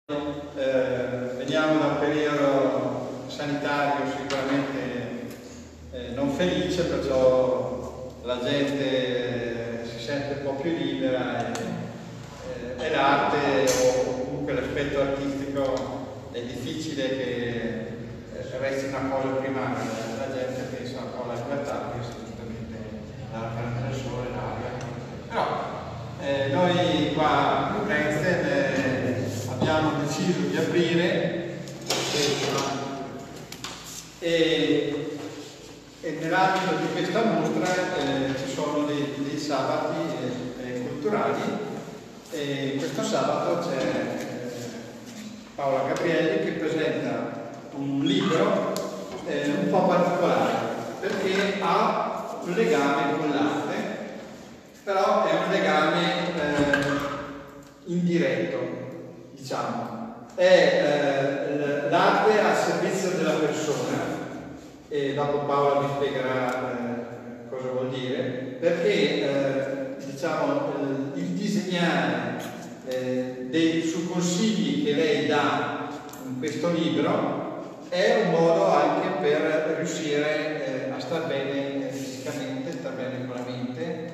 Veniamo da un periodo sanitario sicuramente non felice, perciò la gente si sente un po' più libera e l'arte o comunque l'aspetto artistico è difficile che resti una cosa primaria. La gente pensa un po' alla libertà, che è assolutamente la prendere il sole, l'aria. Però noi qua a Prensten abbiamo deciso di aprire e nell'ambito di questa mostra ci sono dei sabati culturali e questo sabato c'è Paola Gabrielli che presenta un libro un po' particolare perché ha un legame con l'arte, però è un legame indiretto, diciamo. È l'arte al servizio della persona, e dopo Paola mi spiegherà cosa vuol dire, perché diciamo, il disegnare su consigli che lei dà in questo libro è un modo anche per riuscire a star bene fisicamente, star bene con la mente.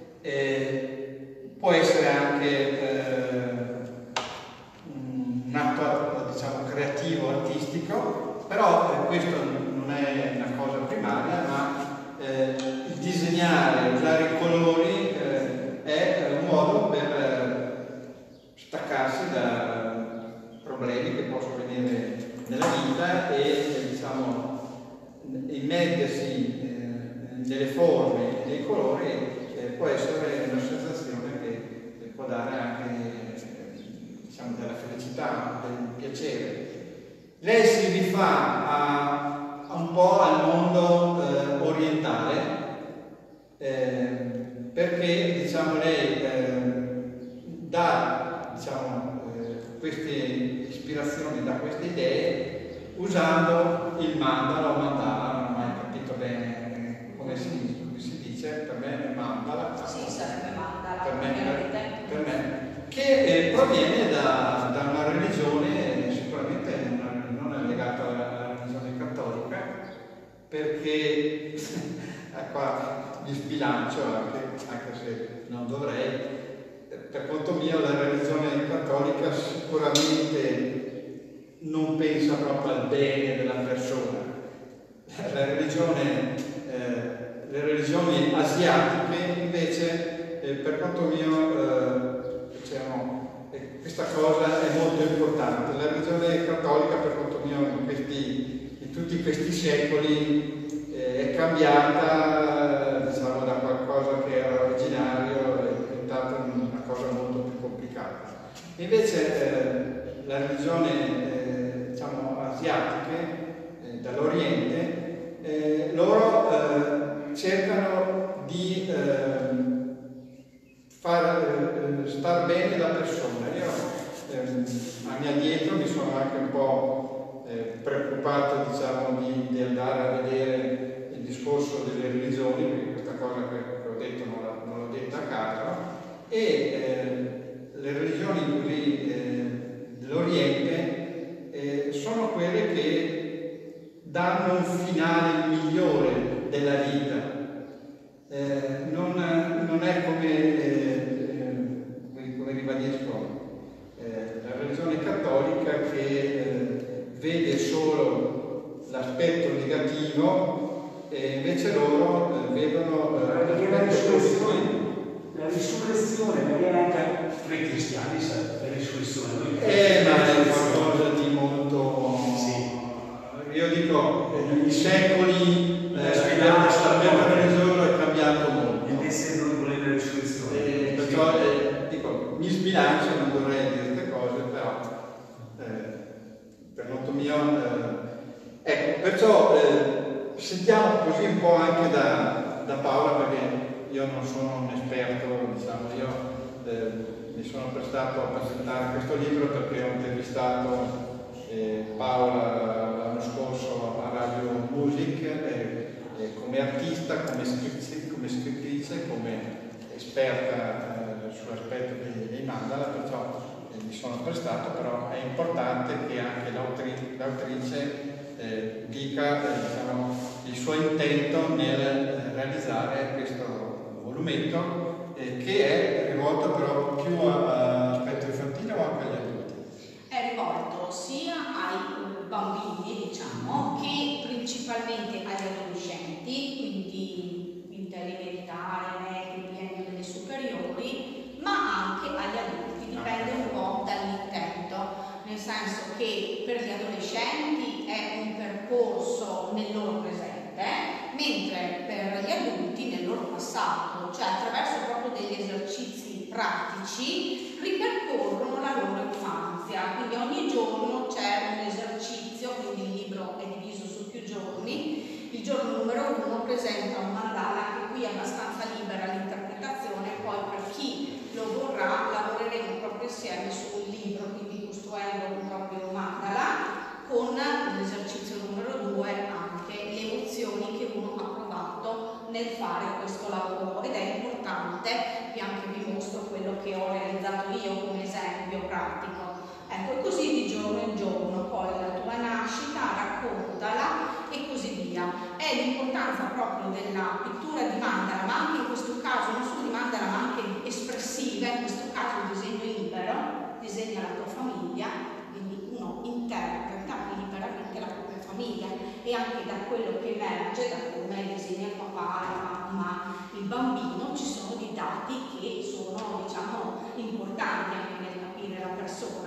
Può essere anche un atto, diciamo, creativo, artistico, però questo non è una cosa primaria, ma il disegnare, usare i colori è un modo per staccarsi da problemi che possono venire nella vita e diciamo immettersi nelle forme e nei colori può essere una sensazione che può dare anche diciamo, della felicità, del piacere. Lei si rifà a un po' al mondo orientale perché diciamo, lei dà diciamo, queste ispirazioni, da queste idee usando il mandala o mandala, non ho mai capito bene come si dice, per me è mandala. Sì, sarebbe mandala, per me che proviene da una religione, sicuramente non è legata alla religione cattolica, perché qua mi sbilancio anche se non dovrei. Per conto mio la religione cattolica sicuramente non pensa proprio al bene della persona. Le religioni asiatiche invece, per conto mio, diciamo, questa cosa è molto importante. La religione cattolica, per conto mio, in tutti questi secoli è cambiata, diciamo, da qualcosa che era originario, è diventata una cosa molto più complicata. Invece la religione, diciamo, asiatiche, dall'Oriente, loro cercano di far star bene la persona. Io a mia dietro mi sono anche un po' preoccupato, diciamo, di andare a vedere il discorso delle religioni, perché questa cosa che ho detto non l'ho detta a caso, e le religioni così dell'Oriente sono quelle che danno un finale migliore della vita. Non è come ribadisco, la religione cattolica che vede solo l'aspetto negativo e invece loro vedono la risurrezione, magari anche tra i cristiani, la risurrezione. Ma è qualcosa di molto... Sì. Io dico, i secoli, l'aspetto religioso è cambiato molto. Ed essendo non volere la risurrezione. Perciò dico, mi sbilancio, non dovrei dire queste cose, però per conto mio... ecco, perciò sentiamo così un po' anche da Paola, perché io non sono un esperto, diciamo, io mi sono prestato a presentare questo libro perché ho intervistato Paola l'anno scorso a Radio Music come artista, come scrittrice, come esperta sull'aspetto dei mandala, perciò mi sono prestato, però è importante che anche l'autrice dica diciamo, il suo intento nel realizzare questo volumetto che è rivolto però più a spettro infantile o anche agli adulti? È rivolto sia ai bambini, diciamo, che principalmente agli adolescenti, quindi quinta elementare, medie, biennio delle superiori, ma anche agli adulti, dipende un po' dall'intento. Nel senso che per gli adolescenti è un percorso nel loro presente, mentre per gli adulti nel loro passato, cioè attraverso proprio degli esercizi pratici ripercorrono la loro infanzia. Quindi ogni giorno c'è un esercizio, quindi il libro è diviso su più giorni. Il giorno numero 1 presenta un mandala, che qui è abbastanza libera l'interpretazione, poi per chi lo vorrà lavoreremo proprio insieme su un libro, quindi costruendo un proprio mandala con l'esercizio numero 2 anche le emozioni che uno ha provato nel fare questo lavoro, ed è importante, anche vi mostro quello che ho realizzato io come esempio pratico. Ecco, così di giorno in giorno, poi la tua nascita, raccontala e così via. È l'importanza proprio della pittura di mandala, ma anche in questo caso non solo di mandala ma anche espressiva, in questo caso il disegno libero, disegna la tua famiglia, quindi uno interpreta liberamente la propria famiglia, e anche da quello che emerge, da come disegna il papà, la mamma, il bambino, ci sono dei dati che sono, diciamo, importanti anche nel capire la persona.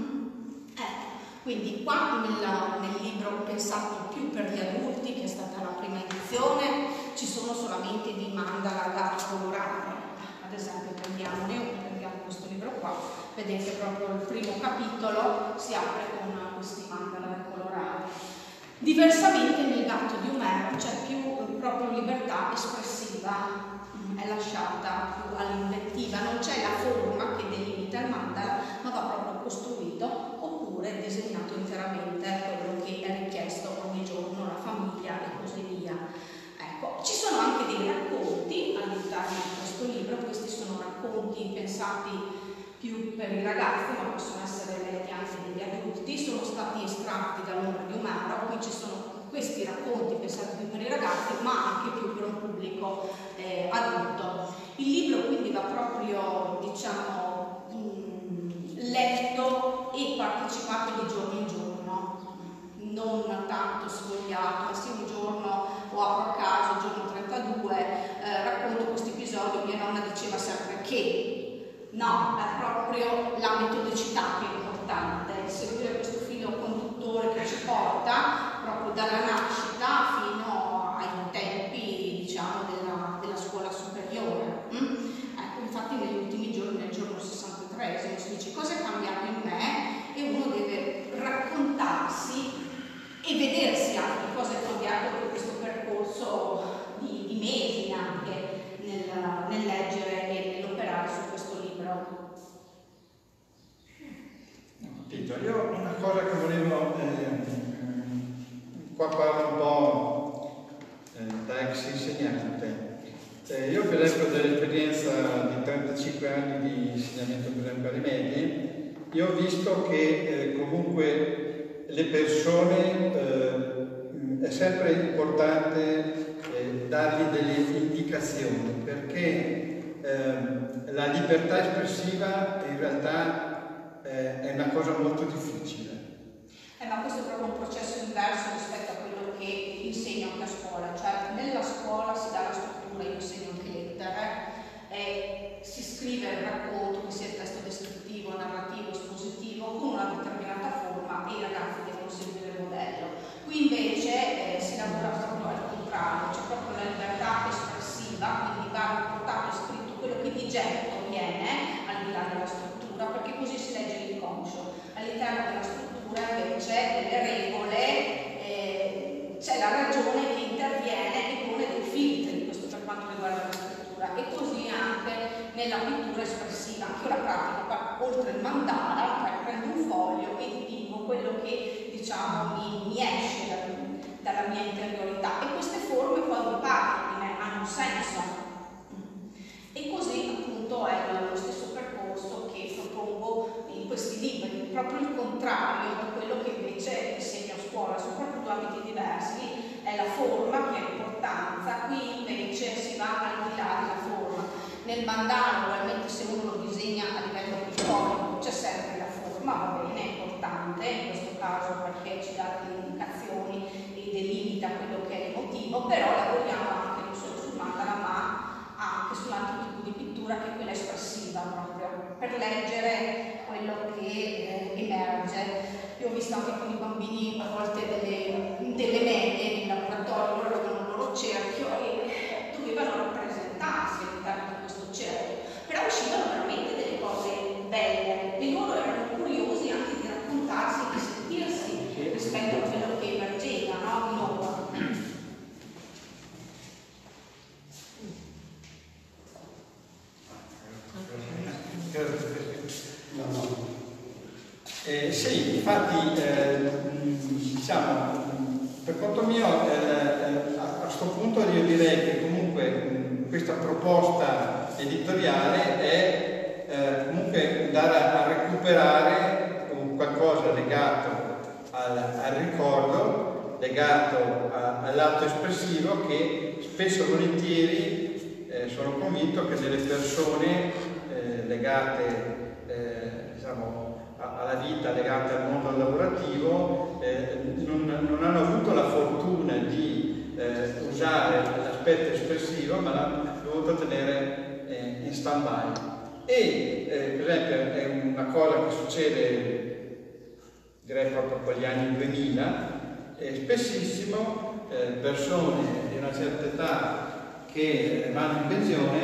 Quindi qua nel libro pensato più per gli adulti, che è stata la prima edizione, ci sono solamente dei mandala da colorare. Ad esempio prendiamo questo libro qua, vedete proprio il primo capitolo si apre con questi mandala da colorare. Diversamente nel gatto di Omero c'è più proprio libertà espressiva, è lasciata più all'inventiva, non c'è la forma che delimita il mandala, ma va proprio costruito oppure disegnato interamente, quello che è richiesto ogni giorno, la famiglia e così via. Ecco, ci sono anche dei racconti all'interno di questo libro. Questi sono racconti pensati più per i ragazzi, ma possono essere letti anche dagli adulti, sono stati estratti dall'Ombra di Omero. Qui ci sono questi racconti pensati più per i ragazzi, ma anche più per un pubblico adulto. Il libro quindi va proprio, diciamo, letto e partecipato di giorno in giorno, non tanto sfogliato, sì, un giorno o apro a caso, giorno 32, racconto questo episodio, mia nonna diceva sempre che, no, è proprio la metodicità che è importante, seguire questo filo conduttore che ci porta proprio dalla nascita fino ai tempi, diciamo, della scuola superiore. Ecco, infatti negli ultimi giorni, nel giorno 63, si dice cosa è cambiato in me, e uno deve raccontarsi e vedersi anche cosa è cambiato per questo percorso di mesi anche nel leggere e nell'operare su questo libro. Capito. Io una cosa che volevo, qua parlo un po' da ex insegnante. Io per esempio dell'esperienza di 35 anni di insegnamento per esempio alle medie, io ho visto che comunque le persone è sempre importante dargli delle indicazioni, perché la libertà espressiva in realtà è una cosa molto difficile. Ma questo è proprio un processo inverso rispetto a quello che insegno anche a scuola, cioè nella scuola si dà la struttura, io insegno anche lettere, si scrive il racconto, che sia il testo descrittivo, narrativo, espositivo, con una determinata forma e i ragazzi devono seguire il modello. Qui invece si lavora proprio al contrario, c'è proprio la libertà espressiva, quindi va portato e scritto quello che di getto viene al di là della struttura, perché così si legge l'inconscio. All'interno della struttura invece delle regole, c'è la ragione che interviene e pone dei filtri, questo per quanto riguarda la scrittura, e così anche nella pittura espressiva. Anche io la pratica, oltre il mandala, prendo un foglio e dipingo quello che, diciamo, mi esce dalla mia interiorità, e queste forme poi mi parlano, hanno un senso. E così appunto è lo stesso percorso che propongo in diversi, è la forma che ha importanza, qui invece si va al di là della forma. Nel mandala, probabilmente se uno lo disegna a livello pittorico c'è sempre la forma, va bene, è importante in questo caso perché ci dà delle indicazioni e delimita quello che è l'emotivo, però lavoriamo anche non solo sul mandala ma anche su un altro tipo di pittura che è quella espressiva proprio, per leggere quello che emerge. Io ho visto anche con i bambini a volte delle medie in laboratorio, loro avevano il loro cerchio e dovevano rappresentarsi all'interno di questo cerchio, però uscivano veramente delle cose belle e loro erano curiosi anche di raccontarsi, di sentirsi rispetto a quello che emergeva, no? Di loro. Sì, infatti diciamo, per conto mio a questo punto io direi che comunque questa proposta editoriale è comunque andare a recuperare qualcosa legato al ricordo, legato all'atto espressivo che spesso e volentieri sono convinto che delle persone legate diciamo, alla vita, legate al mondo lavorativo, non hanno avuto la fortuna di usare l'aspetto espressivo, ma l'hanno dovuto tenere in stand-by. E per esempio è una cosa che succede, direi proprio con gli anni 2000, spessissimo persone di una certa età che vanno in pensione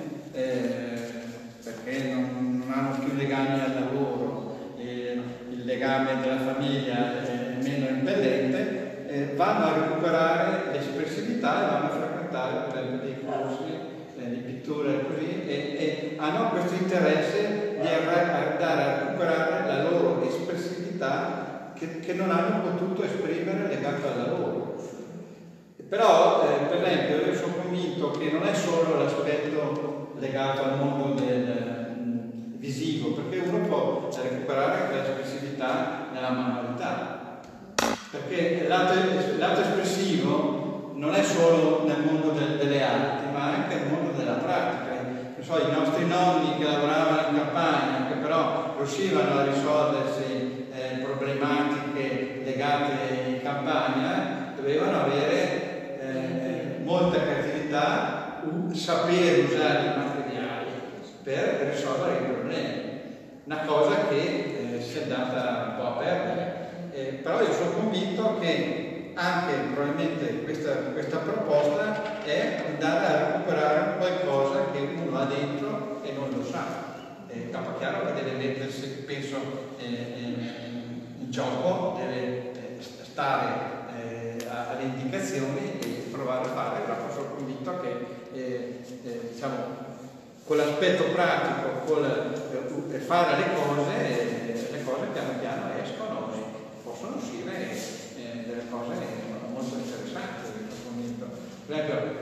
perché non hanno più legami al lavoro, il legame della famiglia è meno impellente, vanno a recuperare l'espressività e vanno a frequentare per esempio dei corsi di pittura e così, e hanno questo interesse di andare a recuperare la loro espressività che non hanno potuto esprimere legata al lavoro. Però per esempio io sono convinto che non è solo l'aspetto legato al mondo del visivo, perché uno può recuperare quell'espressività nella manualità, perché l'atto espressivo non è solo nel mondo delle arti, ma anche nel mondo della pratica. Non so, i nostri nonni che lavoravano in campagna, che però riuscivano a risolversi problematiche legate in campagna, dovevano avere molta creatività, sapere usare i materiali per risolvere i problemi, una cosa che si è andata un po' a perdere. Però io sono convinto che anche probabilmente questa proposta è andare a recuperare qualcosa che uno ha dentro e non lo sa. È chiaro che deve mettersi, penso, in gioco, deve stare alle indicazioni e provare a fare, però sono convinto che diciamo, con l'aspetto pratico, fare le cose piano piano escono e possono uscire delle cose molto interessanti, sono convinto. Per esempio,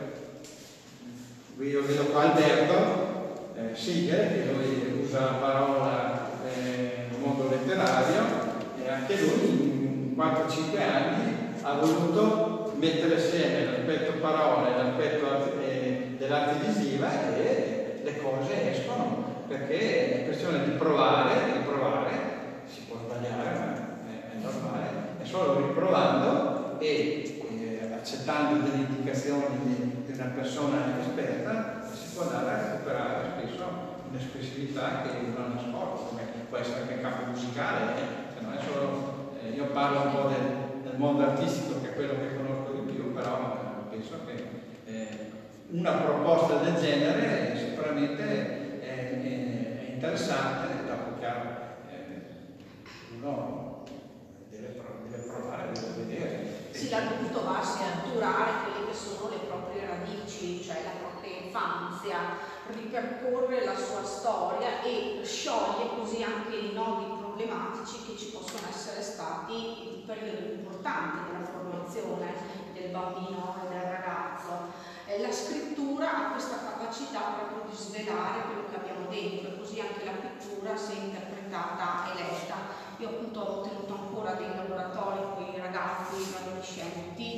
io vedo qua Alberto Siegel, che lui usa la parola nel mondo letterario, e anche lui in 4-5 anni ha voluto mettere assieme l'aspetto parola e l'aspetto dell'arte visiva e le cose escono, perché è questione di provare, si può sbagliare, ma è normale, è solo riprovando e accettando delle indicazioni di una persona esperta si può andare a recuperare spesso un'espressività che uno ha nascosto, come può essere anche il campo musicale, cioè non è solo, io parlo un po' del mondo artistico che è quello che conosco di più, però penso che una proposta del genere sicuramente è interessante, dopo chiaro uno deve provare, deve vedere. Sì, l'adulto va a strutturare quelle che sono le proprie radici, cioè la propria infanzia, ripercorre la sua storia e scioglie così anche i nodi problematici che ci possono essere stati in un periodo importante della formazione del bambino e del ragazzo. La scrittura ha questa capacità proprio di svelare quello che abbiamo dentro e così anche la pittura se interpretata e letta. Io appunto ho tenuto ancora dei laboratori con i ragazzi, i adolescenti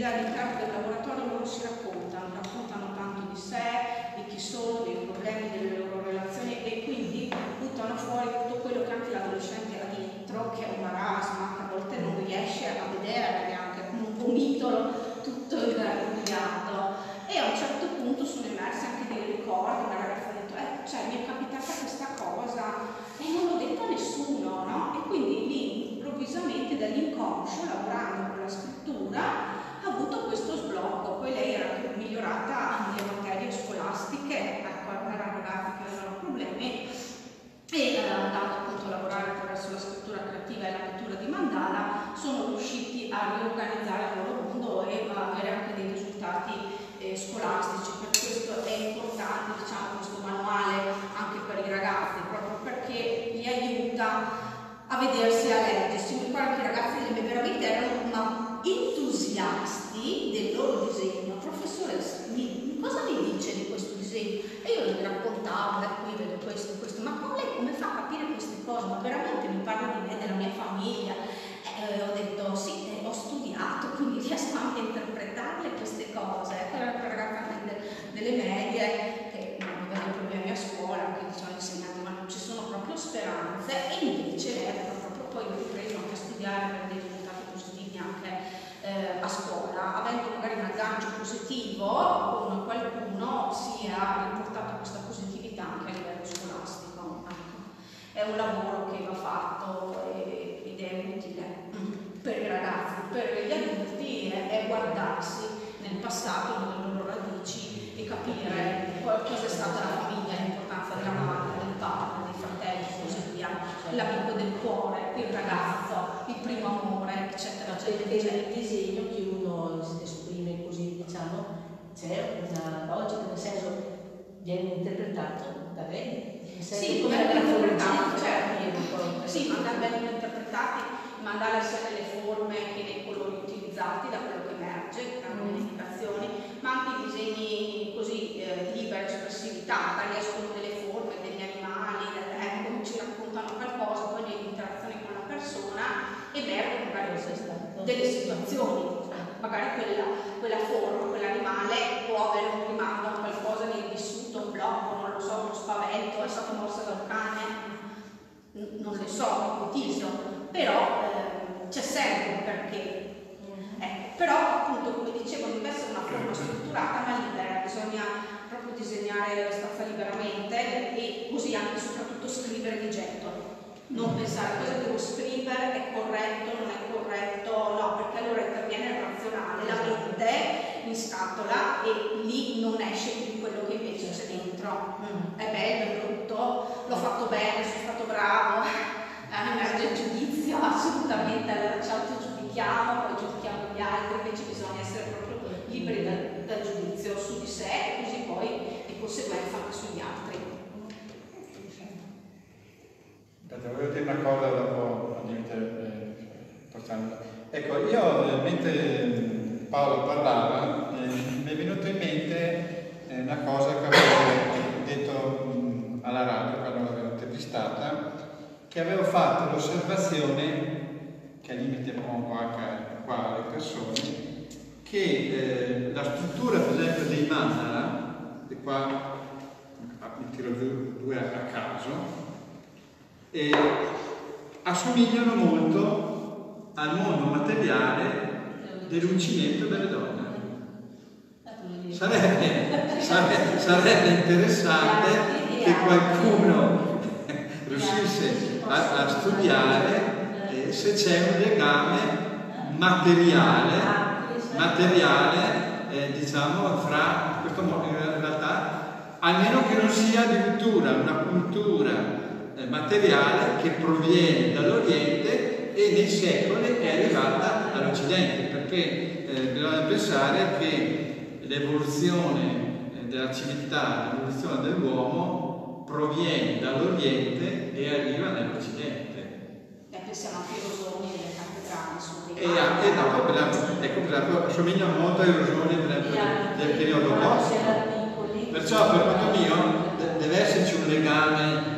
all'interno del laboratorio loro si raccontano tanto di sé, di chi sono, dei problemi, delle loro relazioni, e quindi buttano fuori tutto quello che anche l'adolescente ha dentro, che è un marasma, che a volte non riesce a vedere, neanche come un gomitolo tutto ingarbugliato. E a un certo punto sono emersi anche dei ricordi. Una ragazza ha detto, cioè mi è capitata questa cosa e non l'ho detto a nessuno, no? E quindi lì improvvisamente dall'inconscio, lavorando con la scrittura, ha avuto questo sblocco. Poi lei era migliorata nelle materie scolastiche, ecco, era una ragazza che aveva problemi, e andando appunto a lavorare attraverso la scrittura creativa e la lettura di mandala sono riusciti a riorganizzare il loro mondo e a avere anche dei risultati scolastici. Per questo è importante, diciamo, questo manuale anche per i ragazzi, proprio perché li aiuta a vedersi, a leggersi. Mi ricordo che i ragazzi veramente erano entusiasti del loro disegno. Professore, cosa mi dice di questo disegno? E io gli raccontavo, qui vedo questo, ma come fa a capire queste cose? Ma veramente mi parla di me, della mia famiglia? Ho detto sì, ho studiato, quindi riesco anche a interpretarle queste cose. Era una ragazza delle medie che non aveva problemi a scuola, che dicevano insegnanti, ma non ci sono proprio speranze, e invece lei aveva proprio poi ripreso anche a studiare per dei risultati positivi anche a scuola, avendo magari un aggancio positivo con qualcuno, si è riportato questa positività anche a livello scolastico. È un lavoro che va fatto ed è utile per i ragazzi. Per gli adulti è guardarsi nel passato, nelle loro radici, e capire cosa è stata la famiglia, l'importanza della madre, del padre, dei fratelli, così via, l'amico del cuore, il ragazzo, il primo amore, eccetera, eccetera. E nel disegno che uno si esprime così, diciamo, c'è una logica, nel senso viene interpretato da bene. Sì, come vengono interpretati, certo. Sì, vengono interpretati, mandare sia nelle forme che nei colori utilizzati, da quello che emerge, dalle indicazioni, ma anche i disegni così di libera espressività, magari escono delle forme, degli animali, come ci raccontano qualcosa, poi nell'interazione con la persona emergono magari delle situazioni, magari quella forma, quell'animale può avere un rimando a qualcosa nel vissuto, un blocco, non lo so, uno spavento, è stato morso da un cane, non lo so, ipotizzo, però c'è sempre un perché. Però appunto, come dicevo, non deve essere una forma strutturata ma libera, bisogna proprio disegnare abbastanza liberamente e così anche soprattutto scrivere di getto. Non pensare cosa devo scrivere, è corretto, non è corretto, no, perché allora interviene il razionale, la mente in scatola, e lì non esce più quello che invece c'è dentro. È bello, è brutto, l'ho fatto bene, sono stato bravo, emerge il giudizio, assolutamente, allora ci autogiudichiamo, poi giudichiamo gli altri, invece bisogna essere proprio liberi dal giudizio su di sé e così poi di conseguenza anche sugli altri. Volevo dire una cosa dopo, ecco, io mentre Paolo parlava mi è venuto in mente una cosa che avevo detto alla radio quando l'avevo intervistata, che avevo fatto l'osservazione, che al limite pongo anche qua alle persone, che la struttura per esempio dei mandala, e qua mi tiro giù due a caso, assomigliano molto al mondo materiale dell'uncinetto delle donne. Sarebbe interessante che qualcuno riuscisse a studiare se c'è un legame materiale, diciamo, fra questo mondo, in realtà, almeno che non sia addirittura una cultura materiale che proviene dall'Oriente e nei secoli è arrivata all'Occidente, perché bisogna pensare che l'evoluzione della civiltà, l'evoluzione dell'uomo proviene dall'Oriente e arriva nell'Occidente. Pensiamo anche ai rosoni delle cattedrali su dei e dopo, per esempio, assomiglia molto ai rosoni del periodo gotico. Perciò per conto mio deve esserci un legame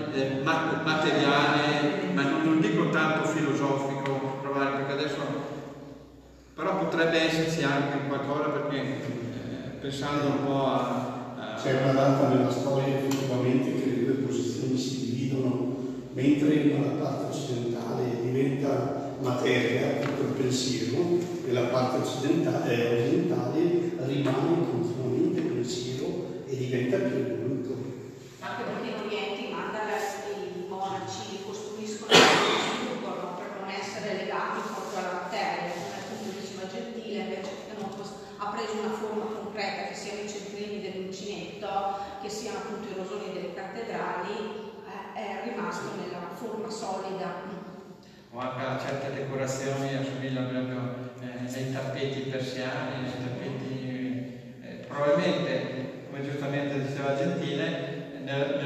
materiale, ma non dico tanto filosofico, provare, perché adesso Però potrebbe esserci anche qualcosa, perché pensando un po' a... C'è una data nella storia effettivamente che le due posizioni si dividono, mentre nella parte occidentale diventa materia, tutto il pensiero, e la parte orientale rimane continuamente pensiero e diventa più evoluto. Anche perché in Oriente i mandala i monaci li costruiscono per non essere legati proprio alla materia, come appunto diceva Gentile, invece che ha preso una forma concreta, che siano i centrini dell'uncinetto, che siano appunto i rosoni delle cattedrali, è rimasto nella forma solida. O anche a certe decorazioni assomigliano proprio ai tappeti persiani, ai tappeti... probabilmente, come giustamente diceva Gentile,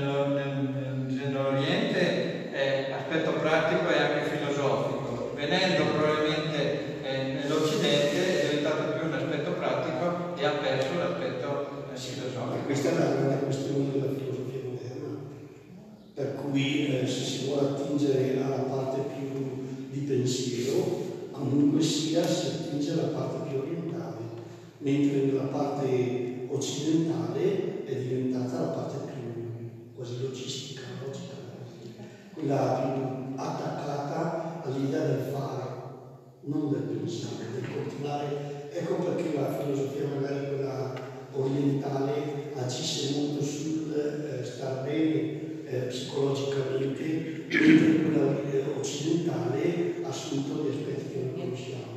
nell'Oriente l'aspetto pratico è anche filosofico. Venendo probabilmente nell'Occidente è diventato più un aspetto pratico e ha perso l'aspetto filosofico. Questa è la grande questione della filosofia moderna, per cui se si vuole attingere alla parte più di pensiero, comunque sia si attinge alla parte più orientale, mentre nella parte occidentale è diventata la parte più quasi logistica, logica, quella più attaccata all'idea del fare, non del pensare, del coltivare. Ecco perché la filosofia magari quella orientale agisce molto sul star bene psicologicamente, mentre quella occidentale ha assunto gli aspetti che noi conosciamo.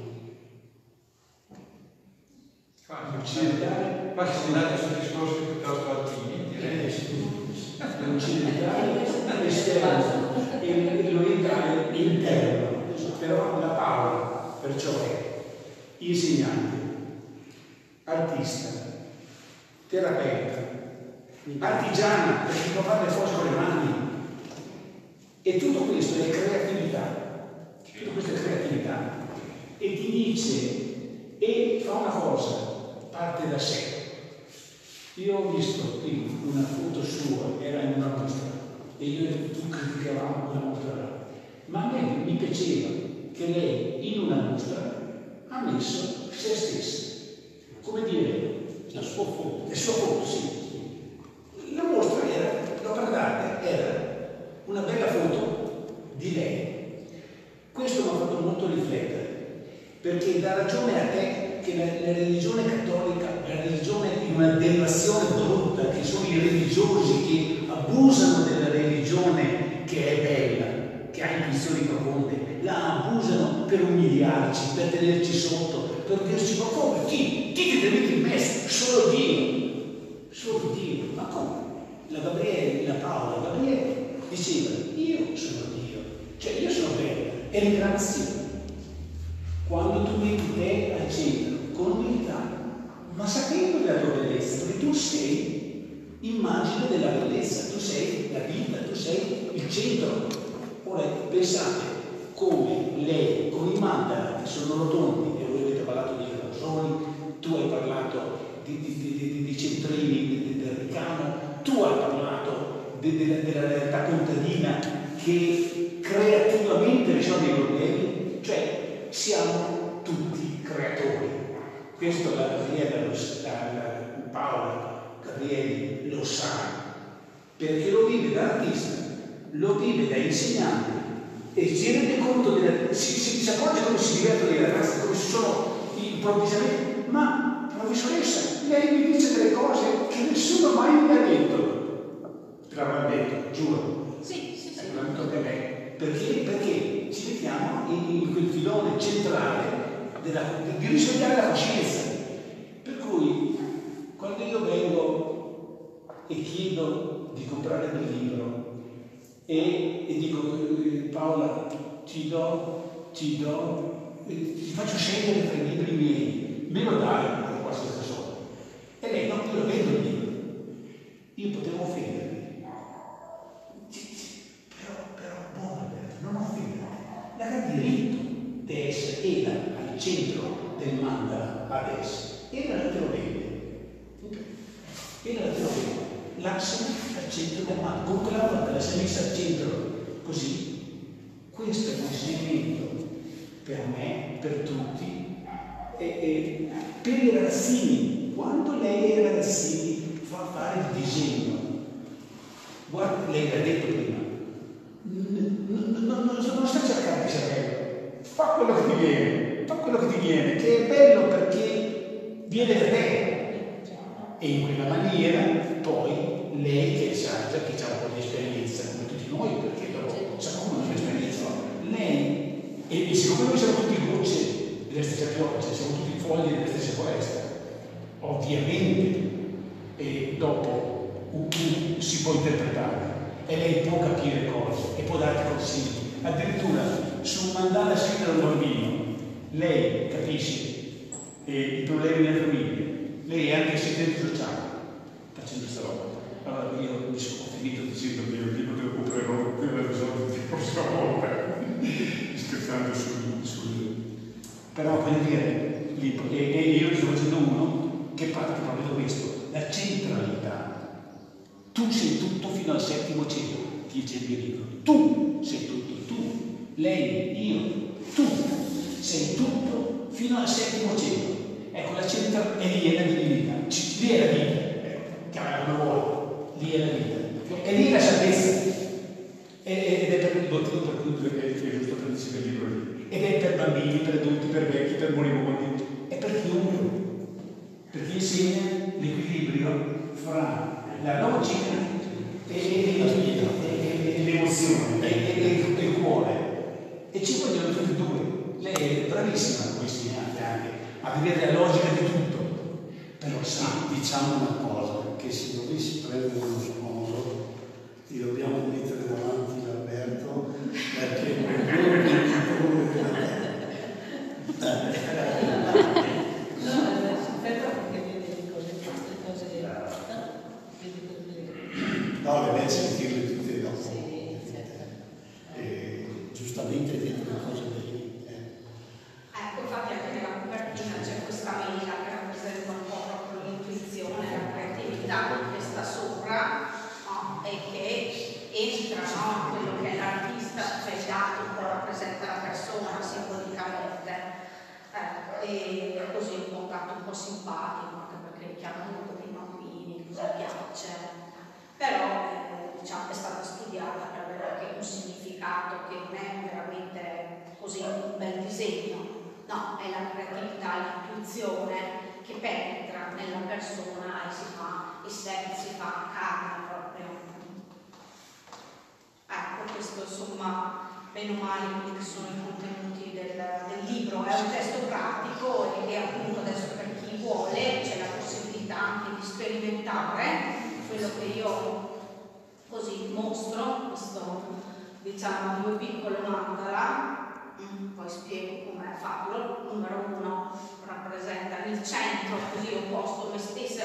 L'occidentale, Qua siamo andati su discorsi piuttosto altini, direi. l'occidentale è esterno e l'orientale interno. Però la Paola, perciò è insegnante, artista, terapeuta, artigiana, perché può fare le cose con le mani. E tutto questo è creatività. Tutto questo è creatività. E ti dice, e fa una cosa, parte da sé. Io ho visto prima una foto sua, era in una mostra, e io e tu criticavamo quella mostra là. Ma a me mi piaceva che lei in una mostra ha messo se stessa. Come dire, la sua foto, sì. La mostra era, l'opera d'arte era una bella foto di lei. Questo mi ha fatto molto riflettere, perché dà ragione a te che la religione cattolica, la religione di una derivazione brutta, che sono i religiosi che abusano della religione che è bella, che ha intuizioni profonde, la abusano per umiliarci, per tenerci sotto, per dirci: ma come? Chi ti metti in mezzo? Solo Dio, ma come? La Paola Gabriele diceva: io sono Dio, cioè io sono bella e ringrazio. Quando tu metti te al centro con umiltà, ma sapendo della tua bellezza, perché tu sei immagine della bellezza, tu sei la vita, tu sei il centro. Ora pensate come lei con i mandala che sono rotondi, e voi avete parlato di rosoni, tu hai parlato di centrini del ricamo, tu hai parlato della realtà contadina che creativamente risolve i problemi, cioè siamo tutti creatori. Questo la Paola Gabrieli lo sa, perché lo vive da artista, lo vive da insegnante e si rende conto, si accorge come si divertono i ragazzi, come si sono improvvisamente. Ma professoressa, lei mi dice delle cose che nessuno mai mi ha detto. Te l'avrà detto, giuro. Sì. Me lo tocca a me. Perché ci mettiamo in quel filone centrale di risvegliare la coscienza. Per cui quando io vengo e chiedo di comprare quel libro e dico: Paola, ti faccio scegliere tra i libri miei, me lo dai per qualsiasi soldo. E lei: no, io lo vendo il libro. Io potevo offendermi. Però buono, non offendermi. Lei ha diritto di essere era al centro del mandala adesso. Era la te lo vende. L'asse al centro del mandala. Con quella volta la si è messa al centro così. Questo è un insegnamento per me, per tutti, per i ragazzini, quando lei ai ragazzini fa fare il disegno, guarda, lei l'ha detto prima, non sta cercando di sapere, fa quello che ti viene, che è bello perché viene da te. E in quella maniera poi lei che sa già che ha un po' di esperienza, come tutti noi, perché dopo sa come una esperienza, lei, e siccome noi siamo tutti gocce delle stesse piogge, siamo tutti fogli delle stesse foreste, ovviamente, e dopo si può interpretare e lei può capire cose e può darti consigli. Addirittura su un mandala scritto da un bambino lei capisce i problemi delle famiglie, lei è anche assistente sociale facendo questa roba. Allora io mi sono finito dicendo che io il libro devo comprare per la prossima volta scherzando però voglio dire libro, e io sto facendo uno che parte proprio da questo, la centralità. Tu sei tutto fino al settimo cielo, dice il mio libro. Tu sei tutto, tu, lei, io, tu sei tutto fino al settimo cielo. Ecco, la centralità, e lì è la divinità, lì è la vita, chiamala come vuoi, lì è la vita, e lì è la salvezza. Ed è per il motivo per cui è giusto prendersi quel libro lì. Ed è per bambini, per adulti, per vecchi, per moribondi, è per chiunque, perché insegna l'equilibrio fra la logica e l'emozione e il cuore. E ci vogliono tutti e due. Lei è bravissima come insegnante anche a vedere la logica di tutto. Però sa, diciamo una cosa, che se dovessi prendere uno sposo ti dobbiamo mettere davanti l'Alberto perché no, le devi sentirle tutte dopo. Giustamente hai detto le cose belle. Ecco, infatti anche nella copertina c'è questa mela che rappresenta un po' proprio l'intuizione, la creatività che sta sopra, no? E che entra, no? In quello che è l'artista, cioè il gatto un po' rappresenta la persona simbolicamente. E così un po' un gatto un po' simpatico, anche perché chiama molto dei bambini, cosa piace. Però diciamo è stata studiata per avere anche un significato che non è veramente così un bel disegno, no, è la creatività, l'intuizione che penetra nella persona e si fa carne proprio. Ecco, questo insomma, meno male quelli che sono i contenuti del libro. È un testo pratico e appunto adesso per chi vuole c'è la possibilità anche di sperimentare quello che io così mostro, questo diciamo mio piccolo mandala, poi spiego come farlo. Numero 1 rappresenta il centro, così ho posto me stessa,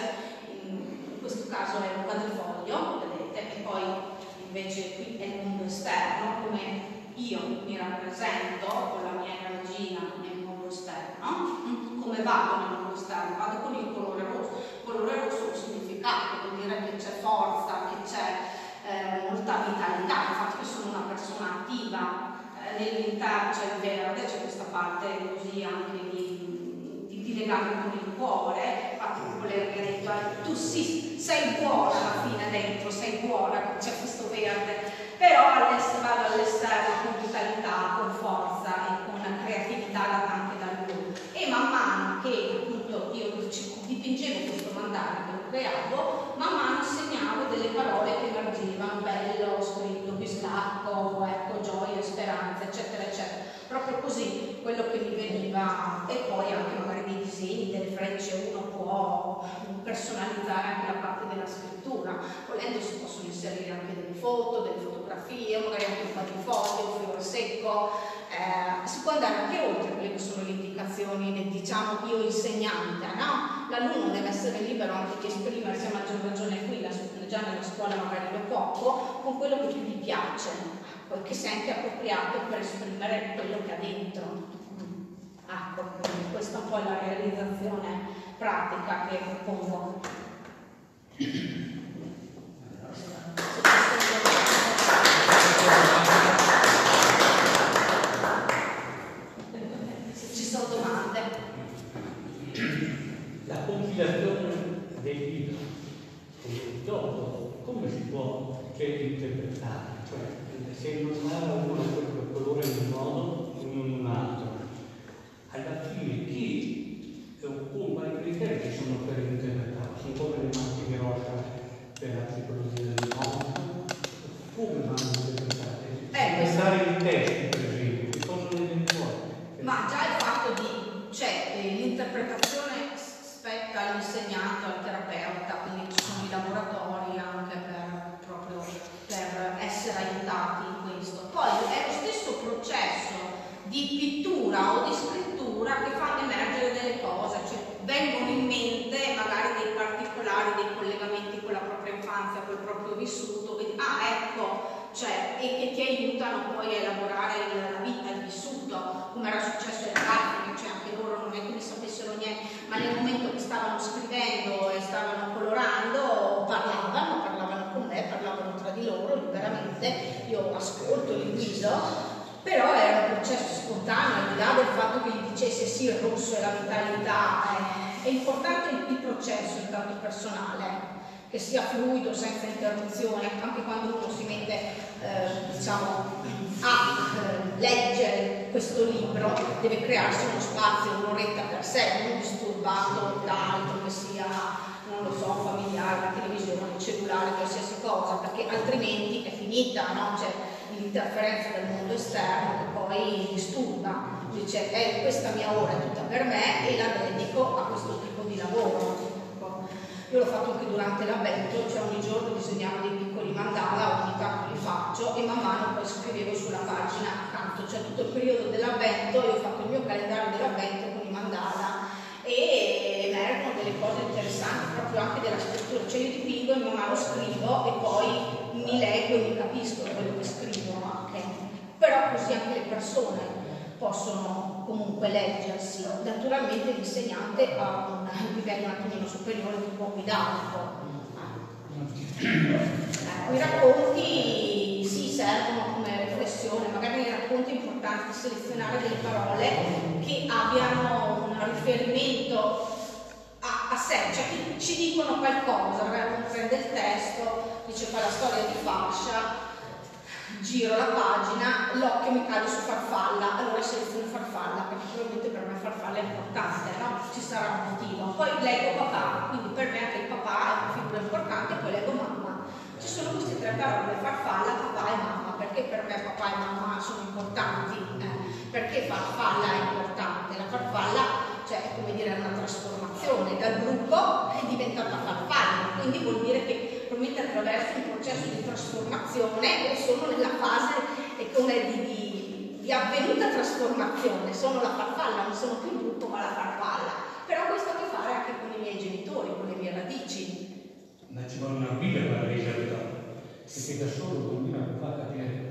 in questo caso è un quadrifoglio, vedete, e poi invece qui è il mondo esterno, come io mi rappresento con la mia energia nel mondo esterno. Come vado nel mondo esterno? Vado con il colore rosso. Il colore rosso ha un significato, vuol dire che c'è forza, che c'è molta vitalità. Infatti io sono una persona attiva, nell'interno c'è il verde, c'è questa parte così anche di legame con il cuore. Infatti volevo dire, tu sì, sei buona alla fine dentro, sei buona, c'è questo verde, però vado all'esterno con vitalità, con forza e con creatività anche da lui. E man mano che appunto io dipingevo questo mandala che lo creavo, man mano segnavo delle parole che emergevano, bello, scritto, bistacco, ecco, gioia, speranza, eccetera, eccetera. Proprio così, quello che mi veniva, e poi anche magari dei disegni, delle frecce, uno può personalizzare anche la parte della scrittura. Volendo si possono inserire anche delle foto, delle fotografie, magari anche un quadrifoglio, un fiore secco. Si può andare anche oltre quelle che sono le indicazioni, diciamo io insegnante, no? L'alunno deve essere libero anche di esprimersi, a maggior ragione qui, già nella scuola magari lo poco, con quello che più gli piace, poiché sei anche appropriato per esprimere quello che ha dentro. Ecco, quindi questa è un po' la realizzazione pratica che propongo. Se ci sono domande. può che interpretare, cioè se non narra uno quel colore in un modo e non in un altro, alla fine chi occupa i criteri che sono per interpretare, sono come le macchine rosa per la psicologia del mondo, come vanno interpretate? Pensare i testi, per esempio, che cosa ne viene fuori? Ma già il fatto di, cioè l'interpretazione spetta all'insegnante, al terapeuta, quindi ci sono i laboratori anche proprio per essere aiutati in questo. Poi è lo stesso processo di pittura o di scrittura che fanno emergere delle cose, cioè vengono in mente magari dei particolari, dei collegamenti con la propria infanzia, col proprio vissuto, quindi ecco, cioè, e che ti aiutano poi a elaborare la vita, il vissuto, come era successo ai ragazzi, cioè anche loro non è che ne sapessero niente, ma nel momento che stavano scrivendo e stavano colorando parlavano con me, parlavano tra di loro liberamente, io ascolto, li guido, però era un processo spontaneo, al di là del fatto che gli dicesse sì, il rosso è la vitalità, è importante il processo intanto personale, che sia fluido, senza interruzione, anche quando uno si mette a leggere questo libro, deve crearsi uno spazio, un'oretta per sé, non disturbato da altro che sia, non lo so, familiare, la televisione, il cellulare, qualsiasi cosa, perché altrimenti è finita, no? C'è l'interferenza del mondo esterno che poi disturba. Dice, questa mia ora è tutta per me e la dedico a questo tipo di lavoro. Io l'ho fatto anche durante l'avvento, cioè ogni giorno disegnavo dei piccoli mandala, ogni tanto li faccio e man mano poi scrivevo sulla pagina accanto, cioè tutto il periodo dell'avvento io ho fatto il mio calendario dell'avvento con i mandala e emergono delle cose interessanti proprio anche della scrittura, cioè io dipingo, in man mano scrivo e poi mi leggo e mi capisco quello che scrivo anche, però così anche le persone possono comunque leggersi. Naturalmente l'insegnante a un livello un attimino superiore ti può guidare un po'. I racconti sì, servono come riflessione, magari nei racconti è importante selezionare delle parole che abbiano un riferimento a sé, cioè che ci dicono qualcosa, magari uno prende il testo, dice fa la storia di Fascia, giro la pagina, l'occhio mi cade su farfalla, allora seleziono farfalla, perché probabilmente per me farfalla è importante, no? Ci sarà un motivo. Poi leggo papà, quindi per me anche il papà è una figura importante, poi leggo mamma. Ci sono queste tre parole, farfalla, papà e mamma, perché per me papà e mamma sono importanti, perché farfalla è importante. La farfalla, cioè è come dire una trasformazione, dal gruppo è diventata farfalla, quindi vuol dire che probabilmente attraverso un processo di trasformazione sono nella fase di avvenuta trasformazione, sono la farfalla, non sono più il gruppo ma la farfalla, però questo ha a che fare anche con i miei genitori, con le mie radici. Ma ci vuole una guida per la ricerca, perché da solo il bambino non fa capire.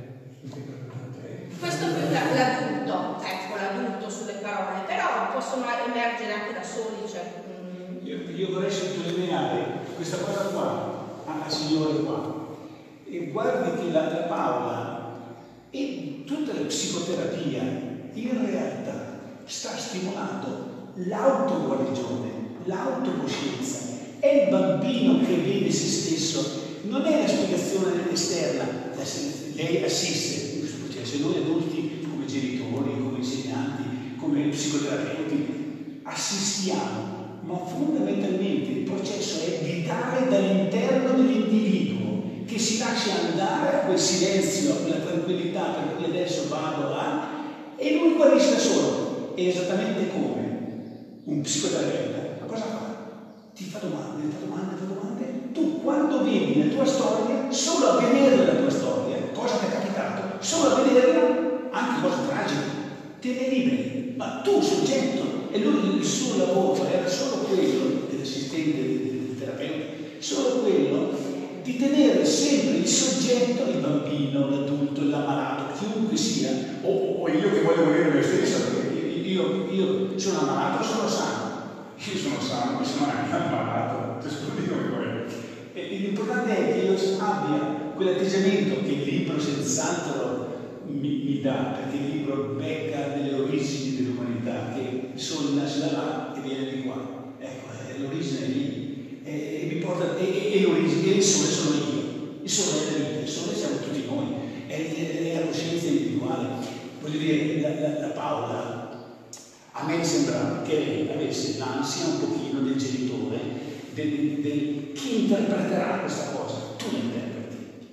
Questo è più l'adulto, ecco, l'adulto sulle parole, però possono emergere anche da soli. Cioè, io vorrei sottolineare questa cosa qua, alla signora qua, e guardi che la Paola e tutta la psicoterapia in realtà sta stimolando l'autoguarigione, l'autocoscienza. È il bambino che vede se stesso, non è la spiegazione esterna, lei assiste. Se noi adulti, come genitori, come insegnanti, come psicoterapeuti, assistiamo, ma fondamentalmente il processo è vitale dall'interno dell'individuo, che si lascia andare a quel silenzio, a quella tranquillità per cui adesso vado là, e lui guarisce da solo. È esattamente come un psicoterapeuta. Ma cosa fa? Ti fa domande, fa domande, fa domande. Tu quando vedi la tua storia, solo a vedere la tua storia, cosa ti è capitato, solo a vederla, anche cose tragiche, te ne liberi, ma tu soggetto, e lui il suo lavoro era solo quello, dell'assistente, del terapeuta, solo quello di tenere sempre il soggetto, il bambino, l'adulto, l'ammalato, chiunque sia, o io che voglio morire me stesso, perché io sono ammalato, sono sano, io sono sano, ma sono anche ammalato, dico quello. E l'importante è che io abbia quell'atteggiamento che il libro senz'altro mi dà, perché il libro becca delle origini dell'umanità, che il sole nasce da là e viene di qua. Ecco, l'origine è lì. E mi porta, e l'origine, e il sole sono io. Il sole è la vita, il sole siamo tutti noi, è la coscienza individuale. Voglio dire, la Paola, a me sembra che lei avesse l'ansia un pochino del genitore, del chi interpreterà questa cosa. Tu la interpreti,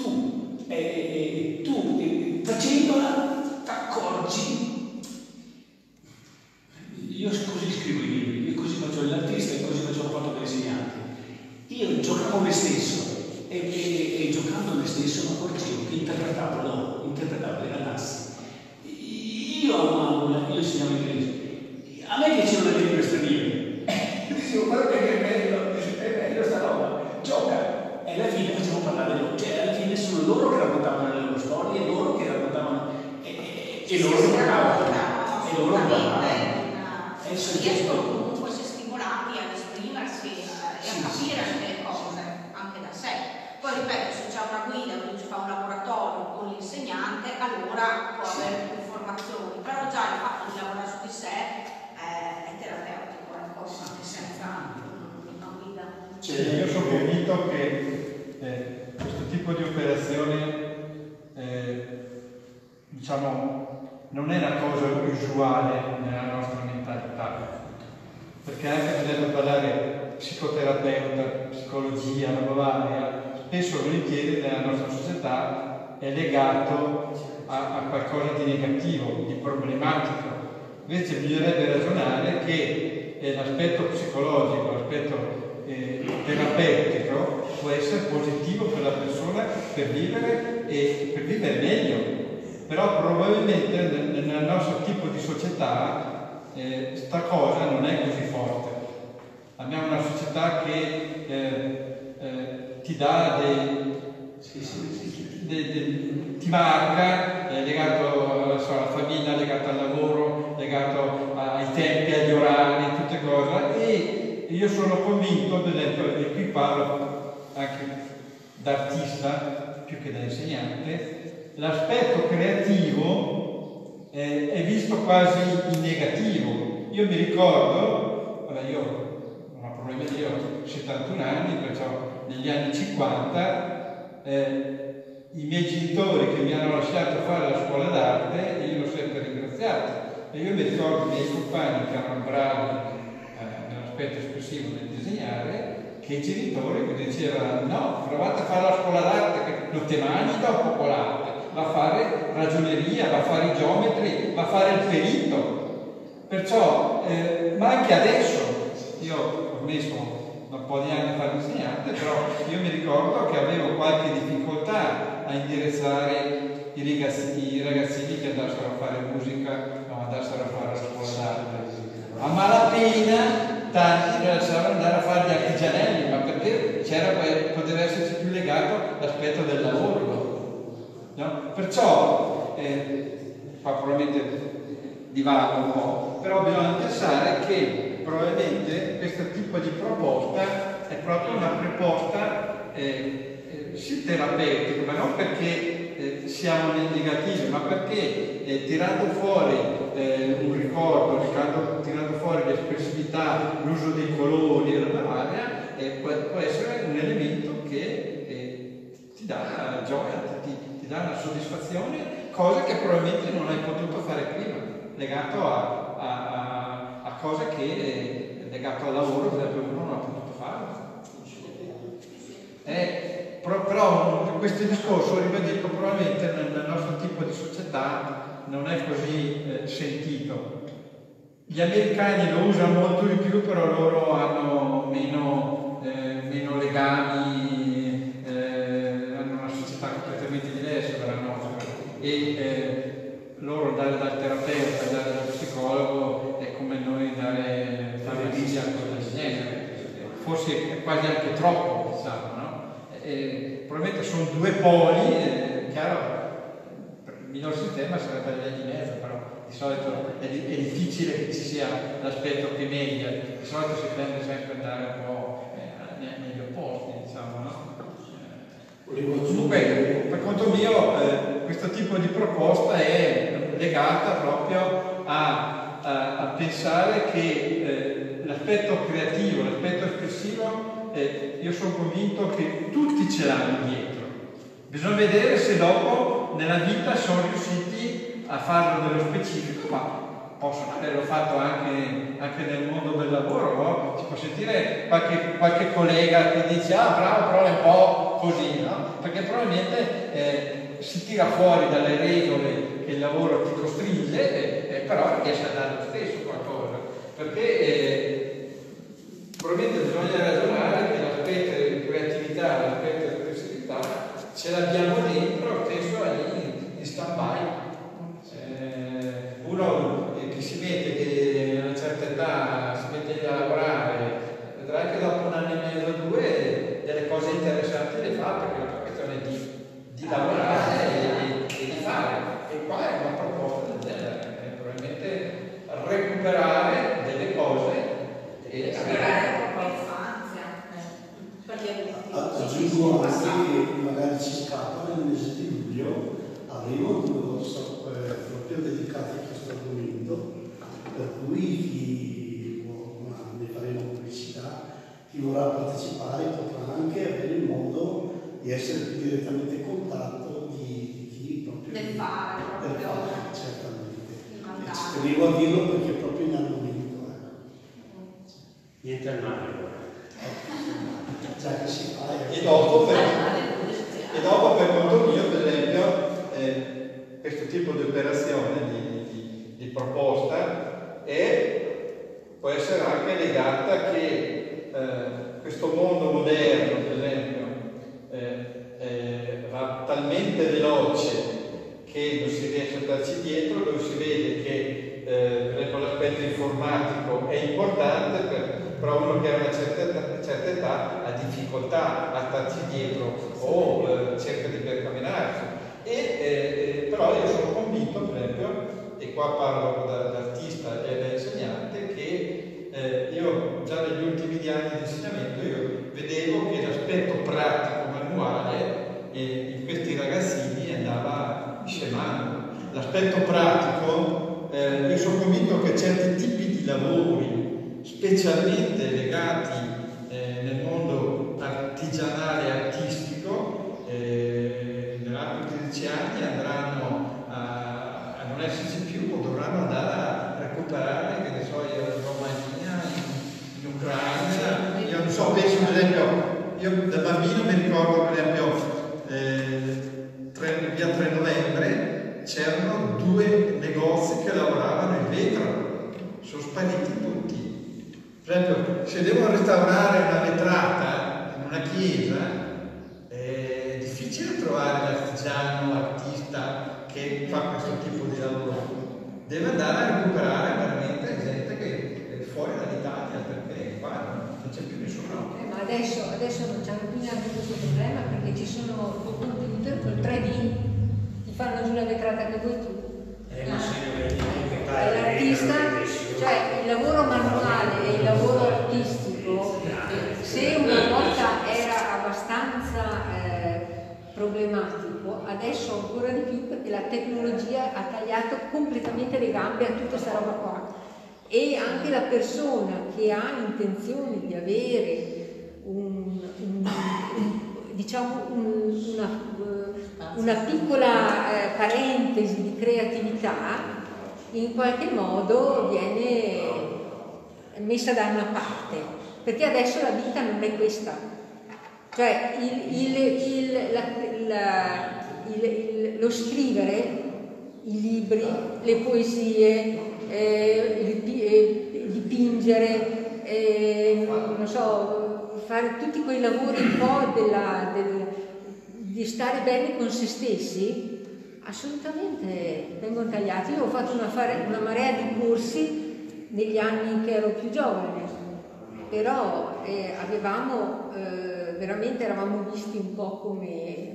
tu facendola t'accorgi. Io così scrivo i libri, io così faccio l'artista e così faccio la foto dell'insegnante. Io giocavo me stesso e giocando me stesso mi accorgevo che interpretavo loro, interpretavo le ragazze. Io amavo, io insegnavo inglese. A me piacevano le lingue straniere. Dicevo, guarda che è bello sta roba, gioca. E alla fine facevo parlare loro, cioè alla fine sono loro che raccontavano le loro storie, loro che raccontavano e loro giocavano. E loro parlavano. Riescono comunque a essere stimolati ad esprimersi e a capire anche le cose, anche da sé. Poi ripeto, se c'è una guida, quindi si fa un laboratorio con l'insegnante, allora può avere più informazioni, però già il fatto di lavorare su di sé è terapeutico, anche senza una guida. Io sono convinto che questo tipo di operazione diciamo non è una cosa usuale nella nostra mentalità, perché anche vedendo parlare psicoterapeuta, psicologia, roba varia, spesso e volentieri nella nostra società è legato a qualcosa di negativo, di problematico. Invece bisognerebbe ragionare che l'aspetto psicologico, l'aspetto terapeutico può essere positivo per la persona per vivere e per vivere meglio. Però probabilmente nel nostro tipo di società sta cosa non è così forte. Abbiamo una società che ti dà ti marca, è legato alla famiglia, legato al lavoro, legato ai tempi, agli orari, tutte cose. E io sono convinto, per esempio, e qui parlo anche da artista più che da insegnante, l'aspetto creativo è visto quasi in negativo. Io mi ricordo, vabbè, io non ho problemi, io ho 71 anni, perciò negli anni 50 i miei genitori che mi hanno lasciato fare la scuola d'arte, io l'ho sempre ringraziato. E io mi ricordo i miei compagni che erano bravi nell'aspetto espressivo nel disegnare, che i genitori mi dicevano no, provate a fare la scuola d'arte, che non te mangi dopo con l'arte. Va a fare ragioneria, va a fare i geometri, va a fare il perito. Perciò, ma anche adesso, io ho messo un po' di anni a fare insegnante, però io mi ricordo che avevo qualche difficoltà a indirizzare i ragazzini che andassero a fare musica o andassero a fare la scuola d'arte. A malapena tanti lasciavano andare a fare gli artigianelli, ma perché poteva esserci più legato l'aspetto del lavoro. No? Perciò, qua probabilmente divago un po', però bisogna pensare che probabilmente questo tipo di proposta è proprio una proposta sì terapeutica, ma non perché siamo nel negativo, ma perché tirando fuori un ricordo, tirando fuori l'espressività, l'uso dei colori e la varia, può essere un elemento che ti dà gioia, ti dà una soddisfazione, cosa che probabilmente non hai potuto fare prima, legato a cose che legato al lavoro, per esempio, uno non ha potuto fare. Però questo discorso, ribadisco, probabilmente nel nostro tipo di società non è così sentito. Gli americani lo usano molto di più, però loro hanno meno legami, hanno una società completamente diversa dalla nostra. E loro andare dal terapeuta, andare dallo psicologo è come noi andare a fare visita con l'ingegnere. Forse è quasi anche troppo, diciamo, no? Probabilmente sono due poli, chiaro, il miglior sistema sarebbe la via di mezzo, però di solito è difficile che ci sia l'aspetto che media, di solito si tende sempre ad andare un po' negli opposti, diciamo, no? Comunque, per conto mio, questo tipo di proposta è legata proprio a pensare che l'aspetto creativo, l'aspetto espressivo, io sono convinto che tutti ce l'hanno dietro. Bisogna vedere se dopo nella vita sono riusciti a farlo nello specifico, ma possono averlo fatto anche nel mondo del lavoro, no? Si può sentire qualche collega che dice bravo, però è un po' così, no? Perché probabilmente si tira fuori dalle regole che il lavoro ti costringe, però riesce a dare lo stesso qualcosa, perché probabilmente bisogna ragionare che l'aspetto di creatività, l'aspetto di flessibilità ce l'abbiamo dentro, penso lì in stand-by. Uno che si mette, che a una certa età si mette lì a lavorare, vedrai che dopo un anno e mezzo o due delle cose interessanti le fa, perché è una questione di lavorare e di fare. E qua è una proposta del genere, probabilmente recuperare delle cose e recuperare la propria infanzia per gli adulti. Aggiungo anche che magari ci scappa nel mese di luglio avremo un corso proprio dedicato a questo argomento, per cui ne faremo pubblicità, chi vorrà partecipare potrà anche avere il modo di essere più direttamente in contatto di chi proprio del fare proprio certamente. Ci tenevo a dirlo perché è proprio in argomento. Niente al mare. Già che si fa. E dopo per conto mio, per esempio, questo tipo di operazione di proposta può essere anche legata che questo mondo moderno, per esempio, va talmente veloce che non si riesce a starci dietro, dove si vede che per esempio l'aspetto informatico è importante, però uno che ha una certa età ha difficoltà a starci dietro o cerca di percaminarsi. Però io sono convinto, per esempio, e qua parlo da artista e da insegnante, che io già negli ultimi anni di insegnamento io vedevo che l'aspetto pratico manuale in questi ragazzini andava scemando. L'aspetto pratico, io sono convinto che certi tipi di lavori, specialmente legati nel mondo artigianale e artistico, nell'arco di 10 anni andranno a non esserci più, o dovranno andare a recuperare, che ne so, in Romania, in Ucraina. Io non so, penso per esempio, io da bambino mi ricordo per esempio via 3 novembre c'erano 2 negozi che lavoravano in vetro, sono spariti tutti. Per esempio, se devono restaurare una vetrata in una chiesa, è difficile trovare l'artigiano, l'artista che fa questo tipo di lavoro. Deve andare a recuperare veramente gente che è fuori dall'Italia, perché qua non c'è più nessuno. Ma adesso non c'hanno più neanche questo problema, perché ci sono computer col 3D, ti fanno giù la vetrata che vuoi tu. L'artista, cioè il lavoro manuale e il lavoro artistico, se una volta era abbastanza problematico, adesso ancora di più, perché la tecnologia ha tagliato completamente le gambe a tutta questa roba qua. E anche la persona che ha intenzione di avere una piccola parentesi di creatività, in qualche modo viene messa da una parte, perché adesso la vita non è questa. Cioè lo scrivere, i libri, le poesie, dipingere, non so, fare tutti quei lavori un po' di stare bene con se stessi, assolutamente vengono tagliati. Io ho fatto una marea di corsi negli anni che ero più giovane, però veramente eravamo visti un po' come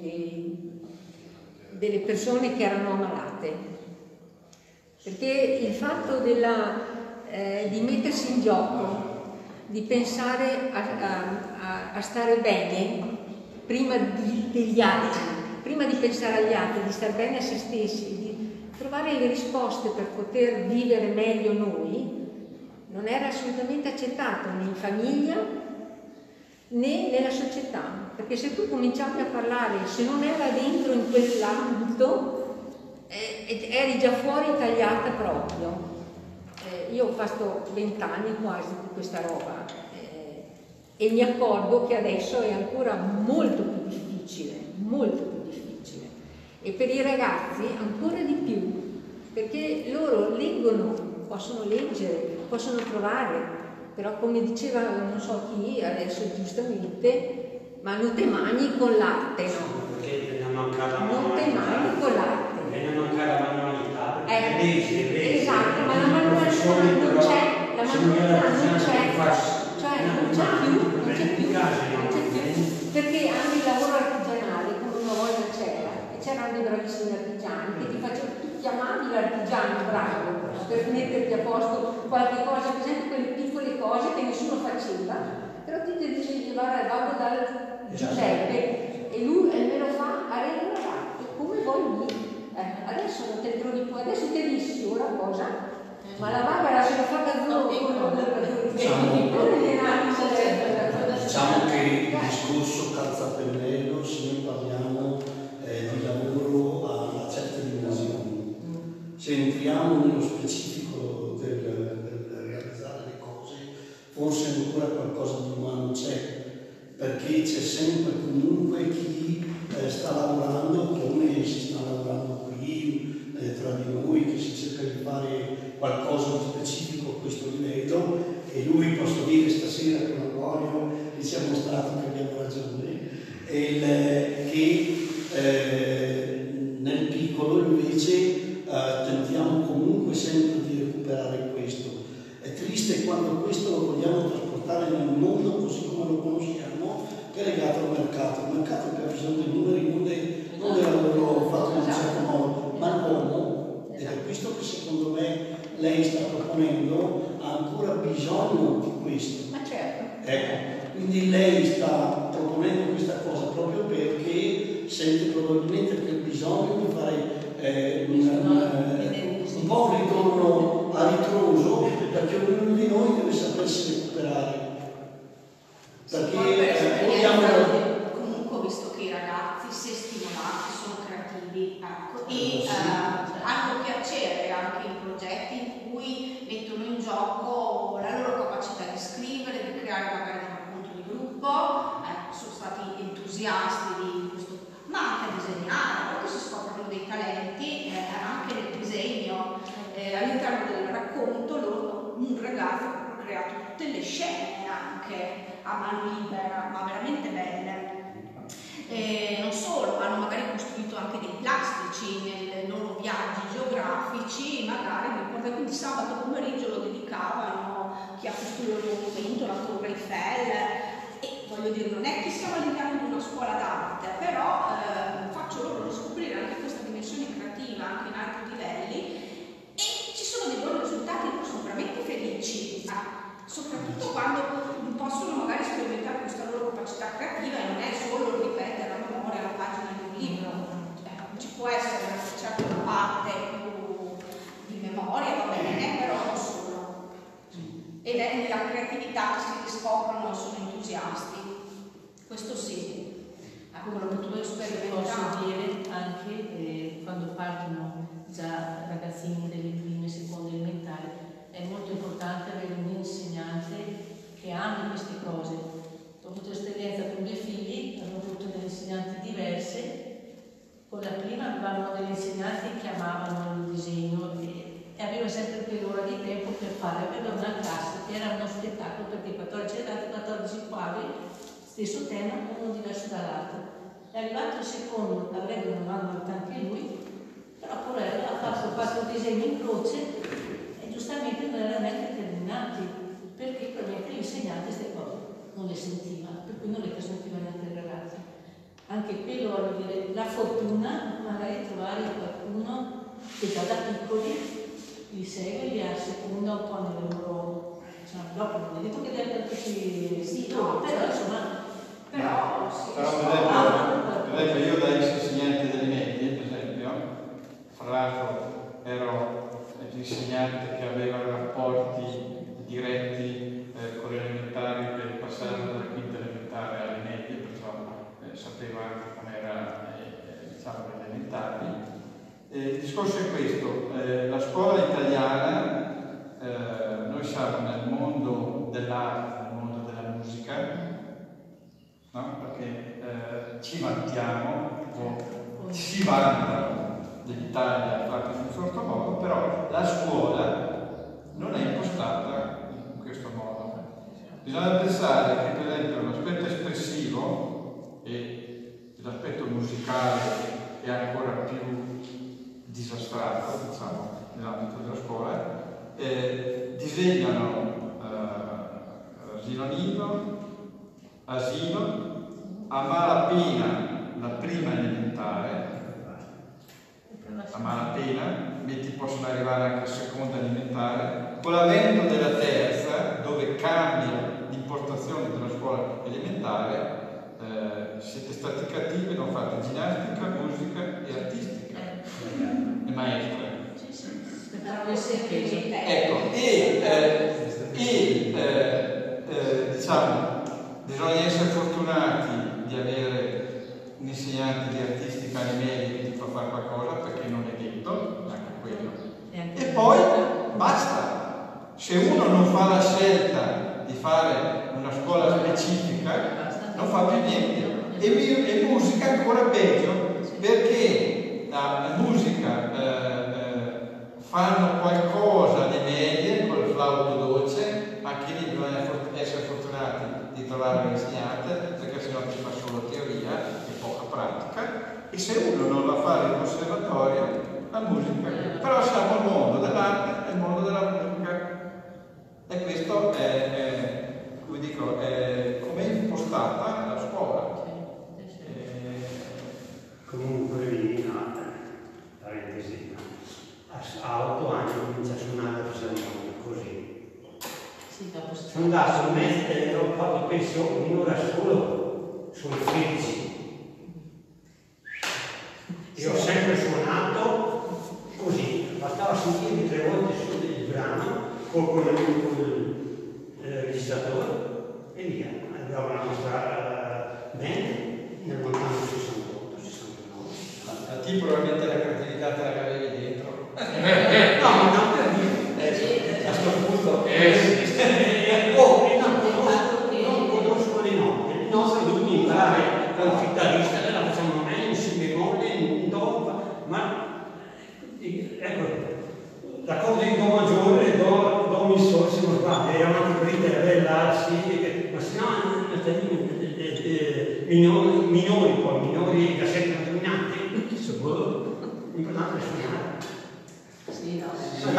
delle persone che erano ammalate, perché il fatto di mettersi in gioco, di pensare a stare bene prima degli altri, prima di pensare agli altri, di stare bene a se stessi, di trovare le risposte per poter vivere meglio noi, non era assolutamente accettato né in famiglia né nella società, perché se tu cominciavi a parlare, se non era dentro in quell'ambito, eri già fuori tagliata proprio. Io ho fatto 20 anni quasi di questa roba e mi accorgo che adesso è ancora molto più difficile, molto più difficile. E per i ragazzi ancora di più, perché loro leggono, possono leggere, possono trovare, però come diceva non so chi adesso giustamente, ma non te mani con l'arte, no? Perché te ne manca la Non te mani con l'arte. Te ne manca la manualità, perché leggi. Esatto, ma la manualità non c'è, la manualità non c'è, cioè non c'è più, perché anche il lavoro artigianale, come una volta c'era, e c'erano dei bravissimi artigiani che ti facevano, tu chiamavi l'artigiano bravo per metterti a posto qualche cosa, per esempio quelle piccole cose che nessuno faceva, però ti devi llevare vado dal Giuseppe e lui me lo fa a regola come vuoi lì. Adesso non te trovi più, adesso te dissi ora cosa, ma la Barbara se la fa da Diciamo che il discorso calzapennello, se noi parliamo di lavoro a certe dimensioni, se entriamo nello specifico del realizzare le cose, forse ancora qualcosa di umano c'è, perché c'è sempre comunque chi sta lavorando come si sta lavorando qui tra di noi, che si cerca di fare qualcosa di specifico a questo livello, e lui, posso dire stasera con Antonio, gli ci ha mostrato che abbiamo ragione, che nel piccolo invece tentiamo comunque sempre di recuperare questo. È triste quando questo lo vogliamo trasportare nel mondo così come lo conosciamo, che è legato al mercato. Il mercato che ha bisogno dei numeri, non del lavoro fatto in un certo modo, ma l'uomo. Ed è questo che secondo me lei sta proponendo, ha ancora bisogno di questo. Ma certo. Ecco, quindi lei sta proponendo questa cosa proprio perché sente probabilmente quel bisogno di fare un po' un ritorno a ritroso, perché ognuno di noi deve sapersi recuperare. Perché comunque ho visto che i ragazzi, se stimolati, sono creativi, ecco, e hanno piacere anche in progetti in cui mettono in gioco la loro capacità di scrivere, di creare magari un racconto di gruppo, sono stati entusiasti di questo, ma anche a disegnare. A volte si scoprono dei talenti anche nel disegno, all'interno del racconto un ragazzo ha creato tutte le scene anche a mano libera, ma veramente belle. Non solo, hanno magari costruito anche dei plastici nei loro viaggi geografici, magari mi ricordo, quindi sabato pomeriggio lo dedicavano chi ha costruito il monumento, la Torre Eiffel, e voglio dire, non è che siamo all'interno di una scuola d'arte, però faccio loro scoprire anche questa dimensione creativa anche in altri livelli, e ci sono dei buoni risultati, loro sono veramente felici, soprattutto quando possono magari sperimentare questa loro capacità creativa e non è solo ripetere a memoria la pagina di un libro. Ci può essere una certa parte più di memoria, va bene, però non solo. Ed è nella creatività che si riscoprono e sono entusiasti. Questo sì. Quello che tu posso dire anche quando partono già ragazzini delle prime, seconde elementari, è molto importante avere un insegnante che ami queste cose. Ho avuto esperienza con 2 figli, hanno avuto delle insegnanti diverse. Con la prima avevamo delle insegnanti che amavano il disegno e aveva sempre più ora di tempo per fare. Aveva una classe che era uno spettacolo perché 14 ragazzi, 14 quadri, stesso tema, uno diverso dall'altro. È arrivato il secondo, avrebbe un anno anche lui, però Porello ha fatto il disegno in croce e giustamente non erano neanche terminati, perché probabilmente l'insegnante queste cose non le sentiva, per cui non le trasmettiva neanche ai ragazzi. Anche quello, voglio dire, la fortuna magari trovare qualcuno che già da piccoli li segue, li asseconda un po' nel loro, dopo non è detto che deve sì, no, però insomma, però per esempio io da insegnante delle medie, per esempio, fra l'altro ero l'insegnante che aveva rapporti diretti con le elementari per il passaggio dalla quinta elementare facevo anche quando era diciamo alle elementari. Il discorso è questo: la scuola italiana, noi siamo nel mondo dell'arte, nel mondo della musica, no? Perché ci vantiamo, o si vantano dell'Italia fatta in un certo modo, però la scuola non è impostata in questo modo. Bisogna pensare che per esempio l'aspetto espressivo e l'aspetto musicale è ancora più disastrato, diciamo, nell'ambito della scuola. Disegnano asilo, a malapena la prima elementare, a malapena, metti possono arrivare anche a seconda elementare, con l'avvento della terza, dove cambia l'impostazione della scuola elementare, siete stati cattivi, non fate ginnastica, musica e artistica, le maestre. Ecco, diciamo, bisogna essere fortunati di avere un insegnante di artistica alle medie che ti fa fare qualcosa, perché non è detto, anche quello. E poi basta. Se uno non fa la scelta di fare una scuola specifica, non fa più niente. E musica ancora peggio, perché la musica fanno qualcosa alle medie con il flauto dolce, anche lì bisogna essere fortunati di trovare un insegnante, perché sennò ti fa solo teoria e poca pratica. E se uno non va a fare il conservatorio, la musica. Però siamo il mondo dell'arte e il mondo della musica. E questo come dico, come è impostata la scuola. Comunque lì, parentesi, a 8 anni comincia a suonare così. Sono andato un mese, ho fatto penso un'ora solo sul frizzi. Io ho sempre suonato così, bastava sentire 3 volte su del brano con il registratore e via. Abbiamo la nostra band nel lontano 68-69. A te probabilmente la creatività te la cavevi dentro. No, ma non per dire. A questo punto non conosco le note. Le note devo imparare dal chitarrista, la facciamo meglio in si bemolle, in do, ma ecco, l'accordo di do maggiore, do mi sol, se non sbaglio, erano anche per la sì, ma se no minori poi, minori da 7 dominanti, l'importante è suonare. Sì, no.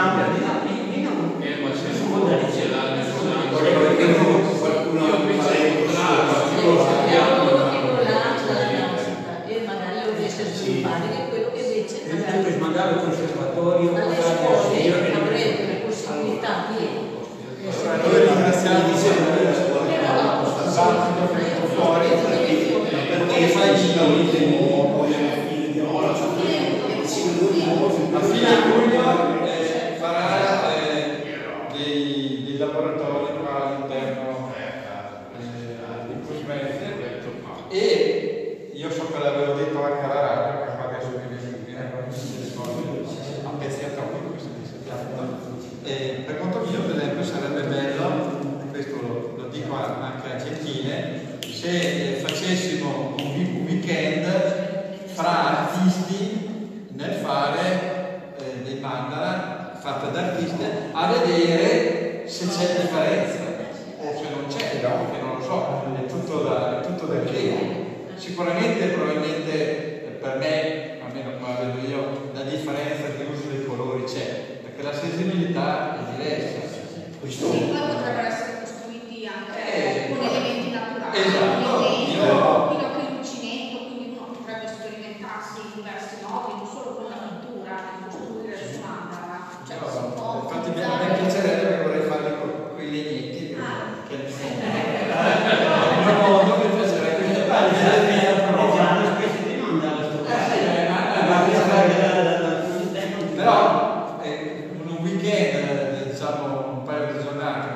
Ma se su modelli c'è qualcuno e magari lo riesce a sviluppare, che è quello che invece magari il conservatorio dalle scuole avrebbe la possibilità di Noi ringraziamo sempre la scuola fuori, perché fai il giro a fine luglio farà dei laboratori qua all'interno di Cosmese, e io so che l'avevo detto anche alla radio, che fa adesso mi viene a pezzi a troppo questo di settimana. Per conto mio, per esempio, sarebbe bello, questo lo dico anche a Gentile, se facessimo un weekend fra artisti nel fare dei mandala fatti da artisti, a vedere se c'è differenza o se non c'è, che non lo so, è tutto da vedere. Sicuramente, probabilmente per me, almeno come la vedo io, la differenza di uso dei colori c'è, perché la sensibilità è diversa. Sì, poi potrebbero essere costruiti anche con elementi naturali. Esatto. Fino a che l'uncinetto, quindi uno potrebbe sperimentarsi in diversi modi, non solo con la pittura, costruire su mandala. Cioè, Infatti a me piacerebbe, perché vorrei farli con quei legnetti che il mio mondo mi piacerebbe però un weekend, diciamo un paio di giornate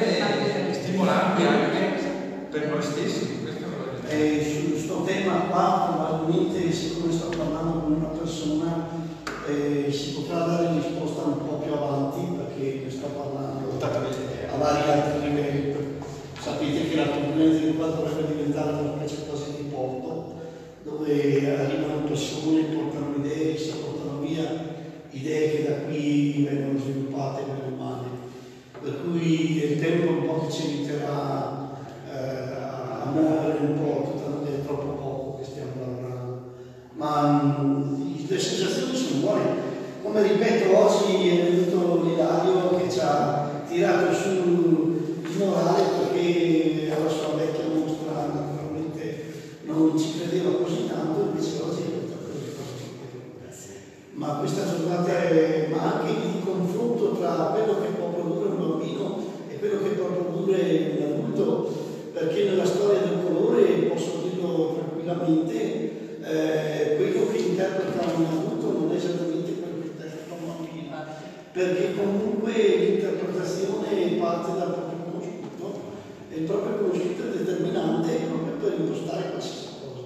essere stimolanti anche per noi stessi. Su questo tema qua, probabilmente, siccome sto parlando con una persona, si potrà dare risposta un po' più avanti, perché ne sto parlando a vari altri livelli. Sapete che la componente del quadro dovrebbe diventare una specie quasi di porto, dove arrivano persone, portano idee, si portano via idee che da qui vengono sviluppate nelle umane. Per cui il tempo un po' che ci aiuterà a muovere un po', tanto è troppo poco che stiamo lavorando. Ma le sensazioni sono buone. Come ripeto, oggi è venuto Ilario che ci ha tirato su il morale, perché alla sua vecchia mostra naturalmente non ci credeva così tanto, invece oggi è venuta così. Ma questa giornata è anche di confronto tra quello che può produrre un bambino e quello che può produrre un adulto, perché nella storia del colore, posso dirlo tranquillamente, quello che interpreta un adulto non è esattamente quello che interpreta un bambino, perché comunque l'interpretazione parte dal proprio conosciuto e il proprio conosciuto è determinante proprio per impostare qualsiasi cosa.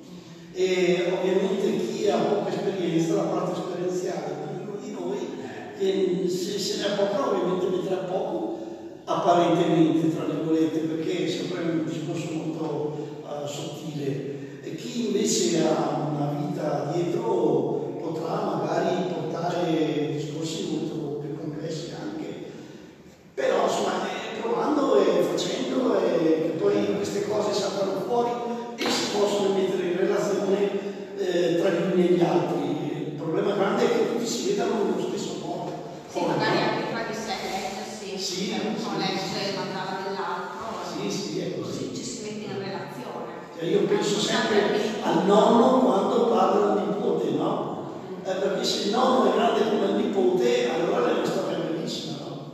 E ovviamente chi ha poca esperienza, la parte esperienziale di noi, se ne ha poca ovviamente metterà poco apparentemente, tra virgolette, perché è sempre un discorso molto sottile. E chi invece ha una vita dietro potrà magari portare discorsi molto più complessi anche. Però insomma provando e facendo, e poi queste cose saltano fuori e si possono mettere in relazione tra gli uni e gli altri. Il problema grande è che tutti si vedano nello stesso modo. Sì, magari anche tra di sé leggersi, sì, uno legge la mandata dell'altro, sì, è così. Ci si mette in relazione. Io penso sempre al nonno quando parla al nipote, no? Perché se il nonno è grande come il nipote, allora è una storia bellissima, no?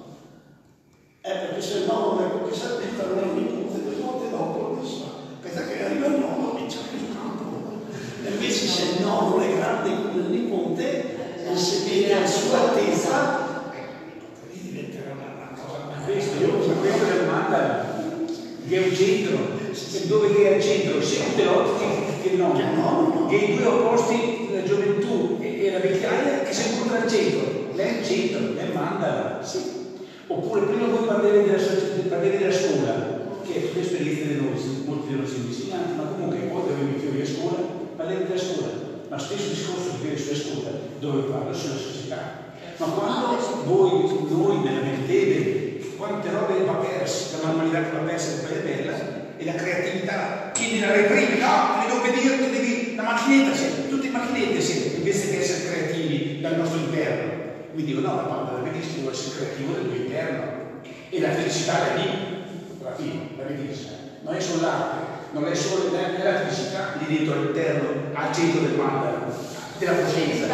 Perché se il nonno è quello che si aspetta, allora il nipote 2 volte dopo lo dice, aspetta che arriva il nonno e c'è il campo. E invece se il nonno è grande come il nipote, se vede a sua altezza, lì diventerà una cosa. Ma questa è la domanda che è un centro. Dove che è al centro, sia Utelotti che no, che i due opposti, la gioventù e la vecchiaia, che si incontrano al centro. Lei è il centro, lei manda. Sì. Oppure prima voi parlerete della scuola, che è l'esperienza di noi, molti di noi siamo insegnanti, ma comunque poi dove mi figli a scuola, parlerete della scuola. Ma stesso discorso che viene sulla scuola, dove parla sulla società. Ma quando noi nella mente, quante robe va persa, la normalità che va persa è bella, e la creatività, chi la reprime, no, devi obbedire, tu devi, la macchinetta, sì, tutte le macchinette, sì, invece che essere creativi dal nostro interno. Mi dico, no, la parola della benissimo vuole essere creativo del tuo interno, e la felicità è lì, alla fine, la benissimo, non è solo l'arte, non è solo la felicità lì dentro all'interno, al centro del mandala, della coscienza.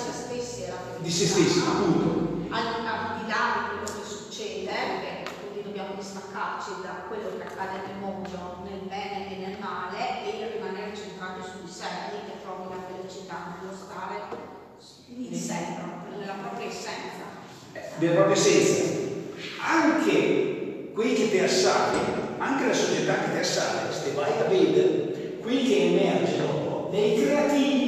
Di se stessi, appunto. Al di là di quello che succede, quindi dobbiamo distaccarci da quello che accade nel mondo, nel bene e nel male, e rimanere centrati su di sé, lì che trovi la felicità, nello stare in sé, nella propria essenza. Della propria essenza. Anche quei che ti assale, anche la società che ti assale, se vai a vedere, quelli che emergono nei creativi,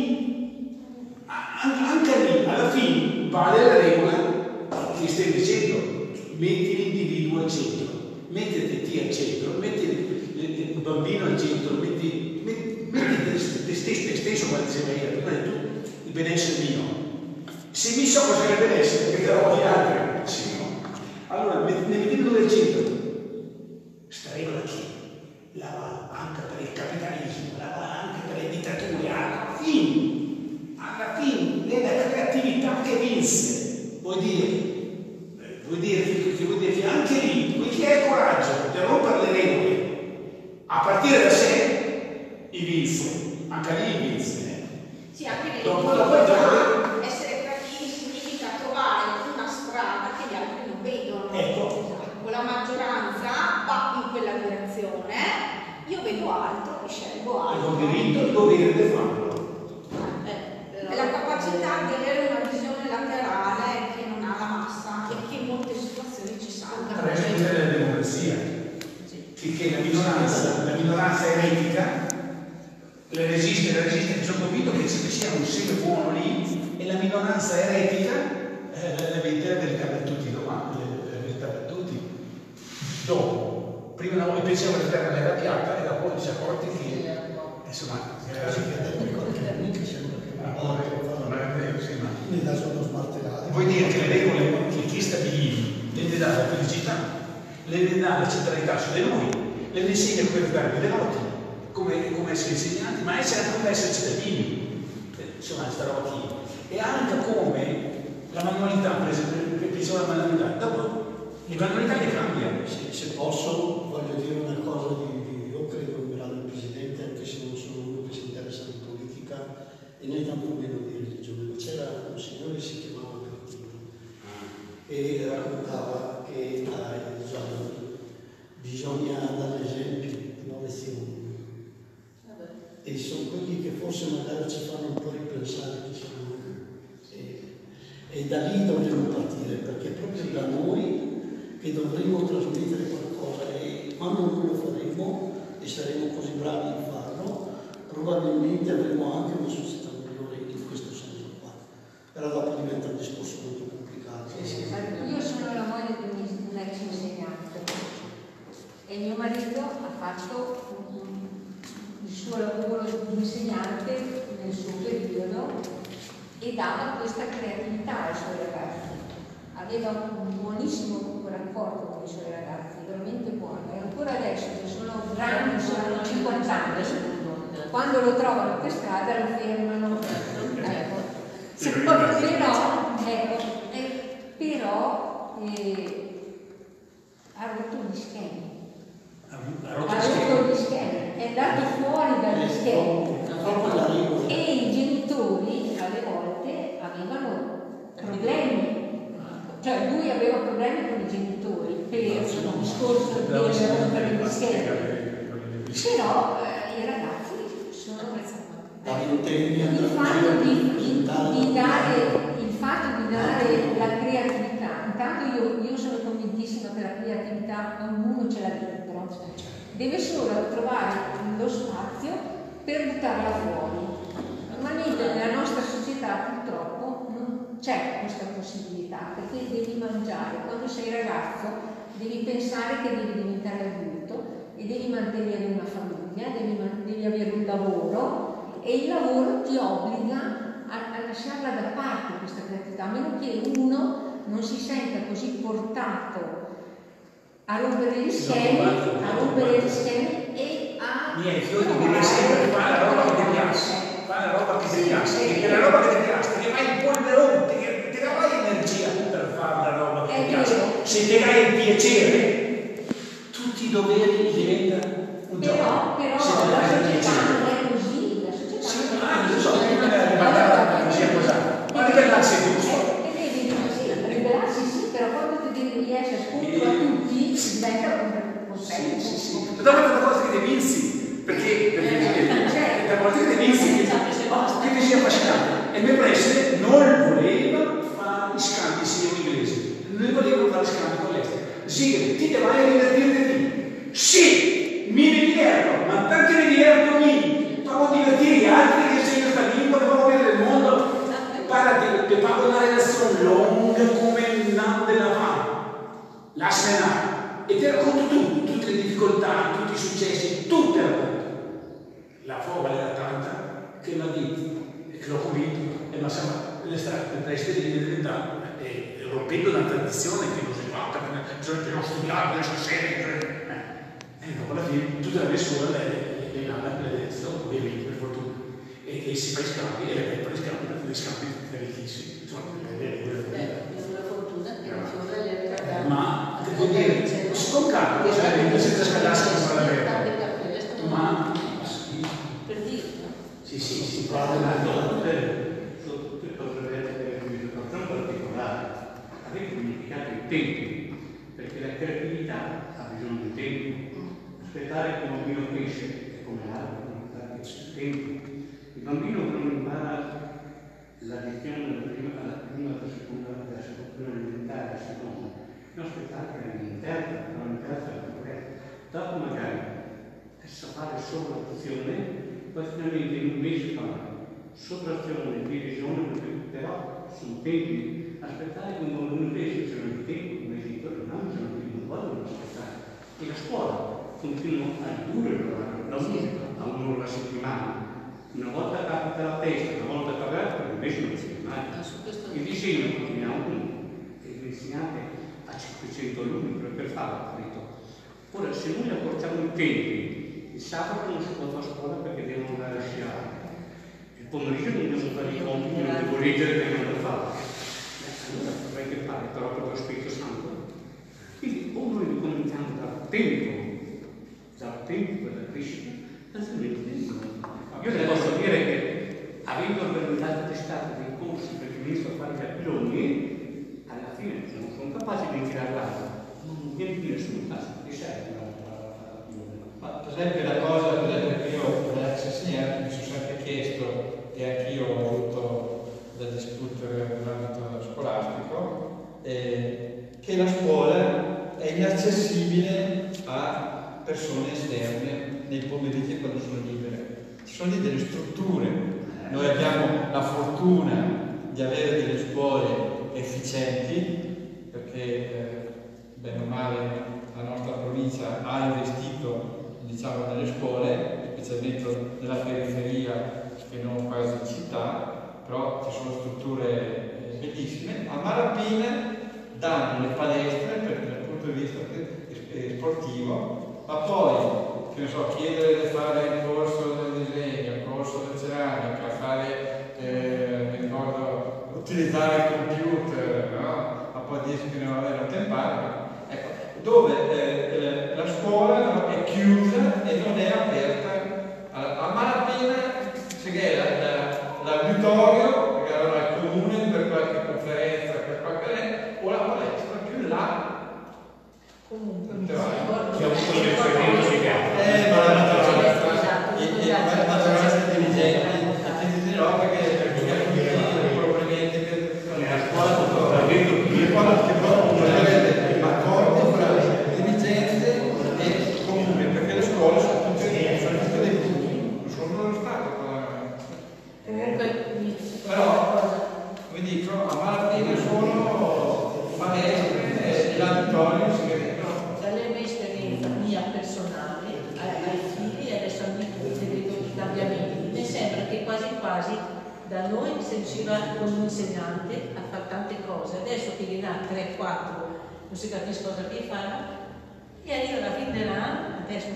anche lì, alla fine, vale la regola che stai dicendo, metti l'individuo al centro, metti te al centro, metti il bambino al centro, metti te stesso, come diceva io, prima di tutto, il benessere mio. Se mi so cosa è il benessere, perché darò agli altri, sì, no? Allora, mettilo nel centro. Sta regola che la va anche per il capitalismo, la va anche per le dittature, alla fine nella creatività che vinse, vuol dire che anche lì, qui chi ha il coraggio di rompere le regole a partire da sé, i vinse, anche lì vinse. Sì, anche lì essere creativi significa trovare una strada che gli altri non vedono. Ecco. La maggioranza va in quella direzione, io vedo altro e scelgo altro. Ho diritto e dovere di farlo. È la capacità di avere una visione laterale che non ha la massa e che in molte situazioni ci salva. Resta della democrazia. un seme buono lì e la minoranza eretica la vede la verità per tutti, la verità per tutti. Dopo, prima noi pensavamo che la terra era piatta e dopo ci accorti che insomma vuoi dire che le regole che chi stabilivi le dà la felicità, le dà la centralità su di noi, le insegna come darvi devoti, come essere insegnanti, ma essere anche come essere cittadini, insomma questa roba qui. E anche come la manualità, per esempio, pensavo alla manualità, dopo le manualità le cambia. Se posso, voglio dire una cosa io credo in grado del Presidente, anche se non sono uno che si interessa di politica e né tantomeno di religione, ma c'era un signore che si chiamava Cartino e raccontava che bisogna dare esempi, non lezioni. E sono quelli che forse magari ci fanno un po' ripensare chi siamo noi. E da lì dovremmo partire, perché è proprio da noi che dovremmo trasmettere qualcosa e quando noi lo faremo e saremo così bravi a farlo, probabilmente avremo anche una società migliore in questo senso qua. Però dopo diventa un discorso molto complicato. Io sono la moglie di un ex insegnante e mio marito ha fatto il suo lavoro di insegnante nel suo periodo e dava questa creatività ai suoi ragazzi. Aveva un buonissimo rapporto con i suoi ragazzi, veramente buono. E ancora adesso, che sono grandi, sono 50 anni, quando lo trovano per strada lo fermano. Però ha rotto gli schemi. È andato fuori dagli schemi. E i genitori alle volte avevano problemi, cioè lui aveva problemi con i genitori per il discorso di rompere gli schemi, però i ragazzi sono il fatto di dare la creatività. Intanto io sono convintissima che la creatività ognuno ce l'ha dentro, deve solo trovare lo spazio per buttarla fuori. Normalmente nella nostra società purtroppo non c'è questa possibilità, perché devi mangiare. Quando sei ragazzo devi pensare che devi diventare adulto e devi mantenere una famiglia, devi avere un lavoro e il lavoro ti obbliga a lasciarla da parte questa creatività, a meno che uno non si senta così portato a rompere gli schemi, e a niente, tu devi sempre fare la roba che ti piace, fare la roba che ti piace, perché la roba che ti piace ti dà il polverone, ti dà mai energia per fare la roba che ti piace. Se ti dai il piacere, tutti i doveri diventano un gioco. Però la società non è così, la società non so, non sia così, ma ribellarsi è giusto. Ribellarsi sì, però quando ti riesci a scontro a tutti diventa un consesso. Sì. Dopo è una cosa che devi vinci, perché da volta che devi vinci che ti sia affascinante. E mio preside non voleva fare gli scambi sia inglesi, non voleva fare scambi con l'estero. Sì, ti vai a divertirti. Sì, mi diverto, ma perché mi diverto mi? Provo a divertire gli altri che sei sta lingua, che provo a vedere il mondo. Parati, che parlo una relazione lunga come il nam della mano. La sena. E ti racconto tutte le difficoltà, tutti i successi, tutte racconto. La foga era tanta che mi ha detto, e che l'ho convinto, e ma insomma, le preside di diventare, rompendo una tradizione che non si fatta, bisogna studiare, bisogna serie, e dopo alla fine tutta la mia scuola le nana, ovviamente per fortuna, e si fa i scambi, e le fa i scambi, per i scambi ricchissimi. La fortuna che non si vuole le ma devo dire, sconcato, senza scalarsi con la vera. Ma per dire, no? sì, si parla sono tutte cose vere di una particolare. Avete dimenticato i tempi, perché la creatività ha bisogno di tempo. Aspettare che un bambino cresce è come l'altro, non dà tempo. Il bambino non impara l'addizione dalla prima alla seconda elementare, alla seconda. Non aspettate che terza la corretta. Dopo magari sa fare solo l'azione, poi finalmente in un mese fa sottrazione, divisione, però sono tempi aspettare come invece c'erano il tempo, come i genitori non c'erano più, non vogliono aspettare. E la scuola continua a ridurre la musica a un'ora alla settimana. Una volta capita la testa, una volta capita, invece non si mai. Il disegno continuiamo comunque, e l'insegnante ha 500 alunni per farlo, capito? Ora, se noi accorciamo i tempi, il sabato non si può fare a scuola perché devono andare a sciare. Il pomeriggio non devo fare i compiti, non devo leggere perché non lo fare. Allora vorrei che fare però proprio lo Spirito Santo. Quindi o noi ricominciamo dal tempo per la crescita, altrimenti io le posso dire che avendo organizzato testate dei corsi per il ministro a fare i capilloni, alla fine non sono capaci di tirare l'acqua, non viene più nessuno caso, che serve ma per esempio la cosa che io da ex insegnante mi sono sempre chiesto e anch'io ho avuto da discutere nell'ambito scolastico, che la scuola è inaccessibile a persone esterne nei pomeriggi quando sono libere. Ci sono lì delle strutture, noi abbiamo la fortuna di avere delle scuole efficienti perché bene o male la nostra provincia ha investito, diciamo, nelle scuole, specialmente nella periferia che non quasi in città, però ci sono strutture bellissime. A malapena danno le palestre dal punto di vista sportivo, ma poi che ne so, chiedere di fare il corso del disegno, il corso di ceramica, fare, mi ricordo, utilizzare il computer, no? Ma poi dici che non avere tempo. Ecco, dove la scuola è chiusa e non è aperta a malapena, se che l'auditorio, perché allora il comune per qualche conferenza, per qualche o la palestra più in là. Comunque, che ha avuto l'esperienza di gara. La maggioranza dei dirigenti ti dirò perché probabilmente nella scuola accordi fra dirigenze e comune, perché le scuole sono tutte dei punti, non sono nello Stato. Però, vi dico, a malapena sono palestre e l'auditorio si vede. Dalle mie esperienza mia personale ai figli e adesso a nipote vedo i cambiamenti. Mi sembra che quasi quasi da noi si riusciva con un insegnante a fare tante cose, adesso che gli dà 3-4 non si capisce cosa che fa e arriva alla fine dell'anno, adesso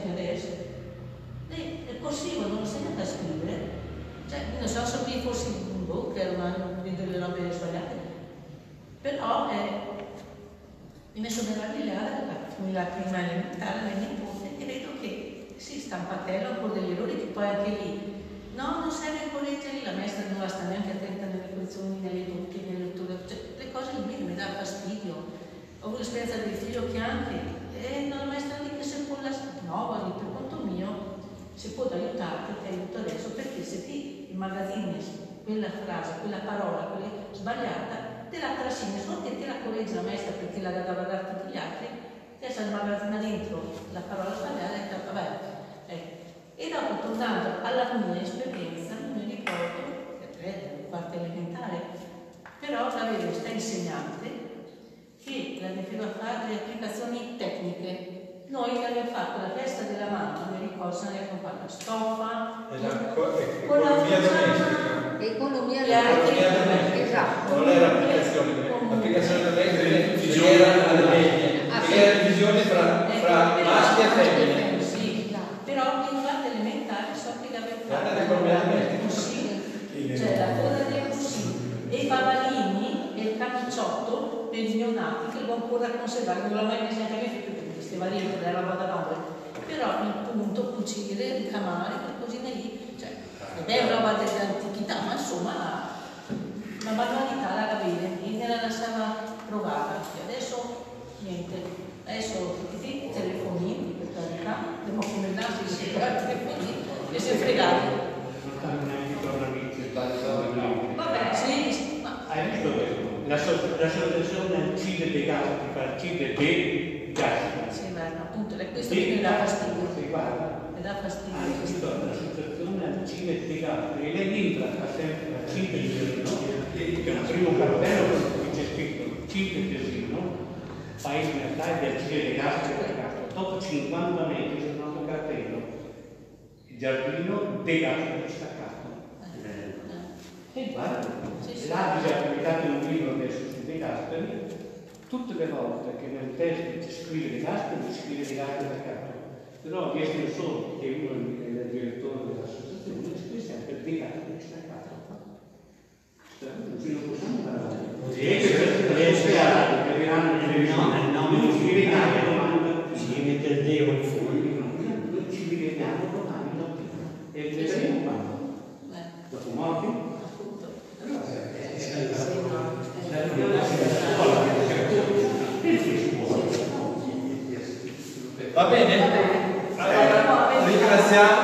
è possibile, non insegnate a scrivere, cioè non so se fossi un book, che erano delle robe sbagliate, però mi messo meravigliata la prima elementare, la nipote, e vedo che si stampatella un po' degli errori che poi anche lì no, non serve correggere, la maestra non la sta neanche attenta nelle lezioni, nelle doppie, nelle letture, cioè, le cose lì mi dà fastidio. Ho avuto l'esperienza del figlio che anche, la maestra dice che se può la no, guardi, per conto mio, se può aiutarti, ti aiuto adesso, perché se ti immagazzini quella frase, quella parola, quella sbagliata, te la trascini, solo che te la corregge la maestra perché la dava a tutti gli altri, te si immagazzina dentro la parola sbagliata e vabbè. E dopo, tornando alla mia esperienza, non mi ricordo, quarta elementare, però avevo questa insegnante che la doveva fare le applicazioni tecniche. Noi abbiamo fatto la festa della mamma, mi ricordo, se ne abbiamo fatto la stoffa, con la domestica. Economia domestica, esatto. Non era l'applicazione domestica, era la divisione fra maschi e femmine. Però in quarta elementare so che l'avevo fatto così, cioè la coda dei così e i babalini e il camiciotto dei neonati che l'ho ancora conservato, non l'ho mai messo neanche a mio figlio perché questi babalini non era roba da bambole, però il punto, cucire, ricamare, quelle cosine lì, cioè è roba dell'antichità, ma insomma la manualità la bene e me la lasciava provare. E adesso niente, adesso tutti i telefonini, per carità, devo come darsi i telefonini e si è fregato. Non stanno neanche i tornaviti. Vabbè, sì, ma Hai visto questo? l'associazione Cile de Gasperi, Cile de Gasperi. Sì, ma appunto è questo che mi dà fastidio. Mi dà fastidio. L'associazione Cile de Gasperi, lei entra sempre a Cile Tesino, che è un primo cartello che c'è scritto Cile Tesino, paese natale del Cile de Gasperi. Dopo 50 metri c'è un altro cartello, il giardino De Gasperi staccato. E guarda, là bisogna pubblicare un libro adesso su De Gasperi, tutte le volte che nel testo si scrive De Gasperi, si scrive De Gasperi staccato. Però di essere solo che uno è il direttore dell'associazione, scrive sempre De Gasperi staccato. Non possiamo parlare. Non ci vediamo domani, si mette il devo in fuori, non ci vediamo domani mattina. E vedremo quando. Dopo morti? Va bene? Ringraziamo.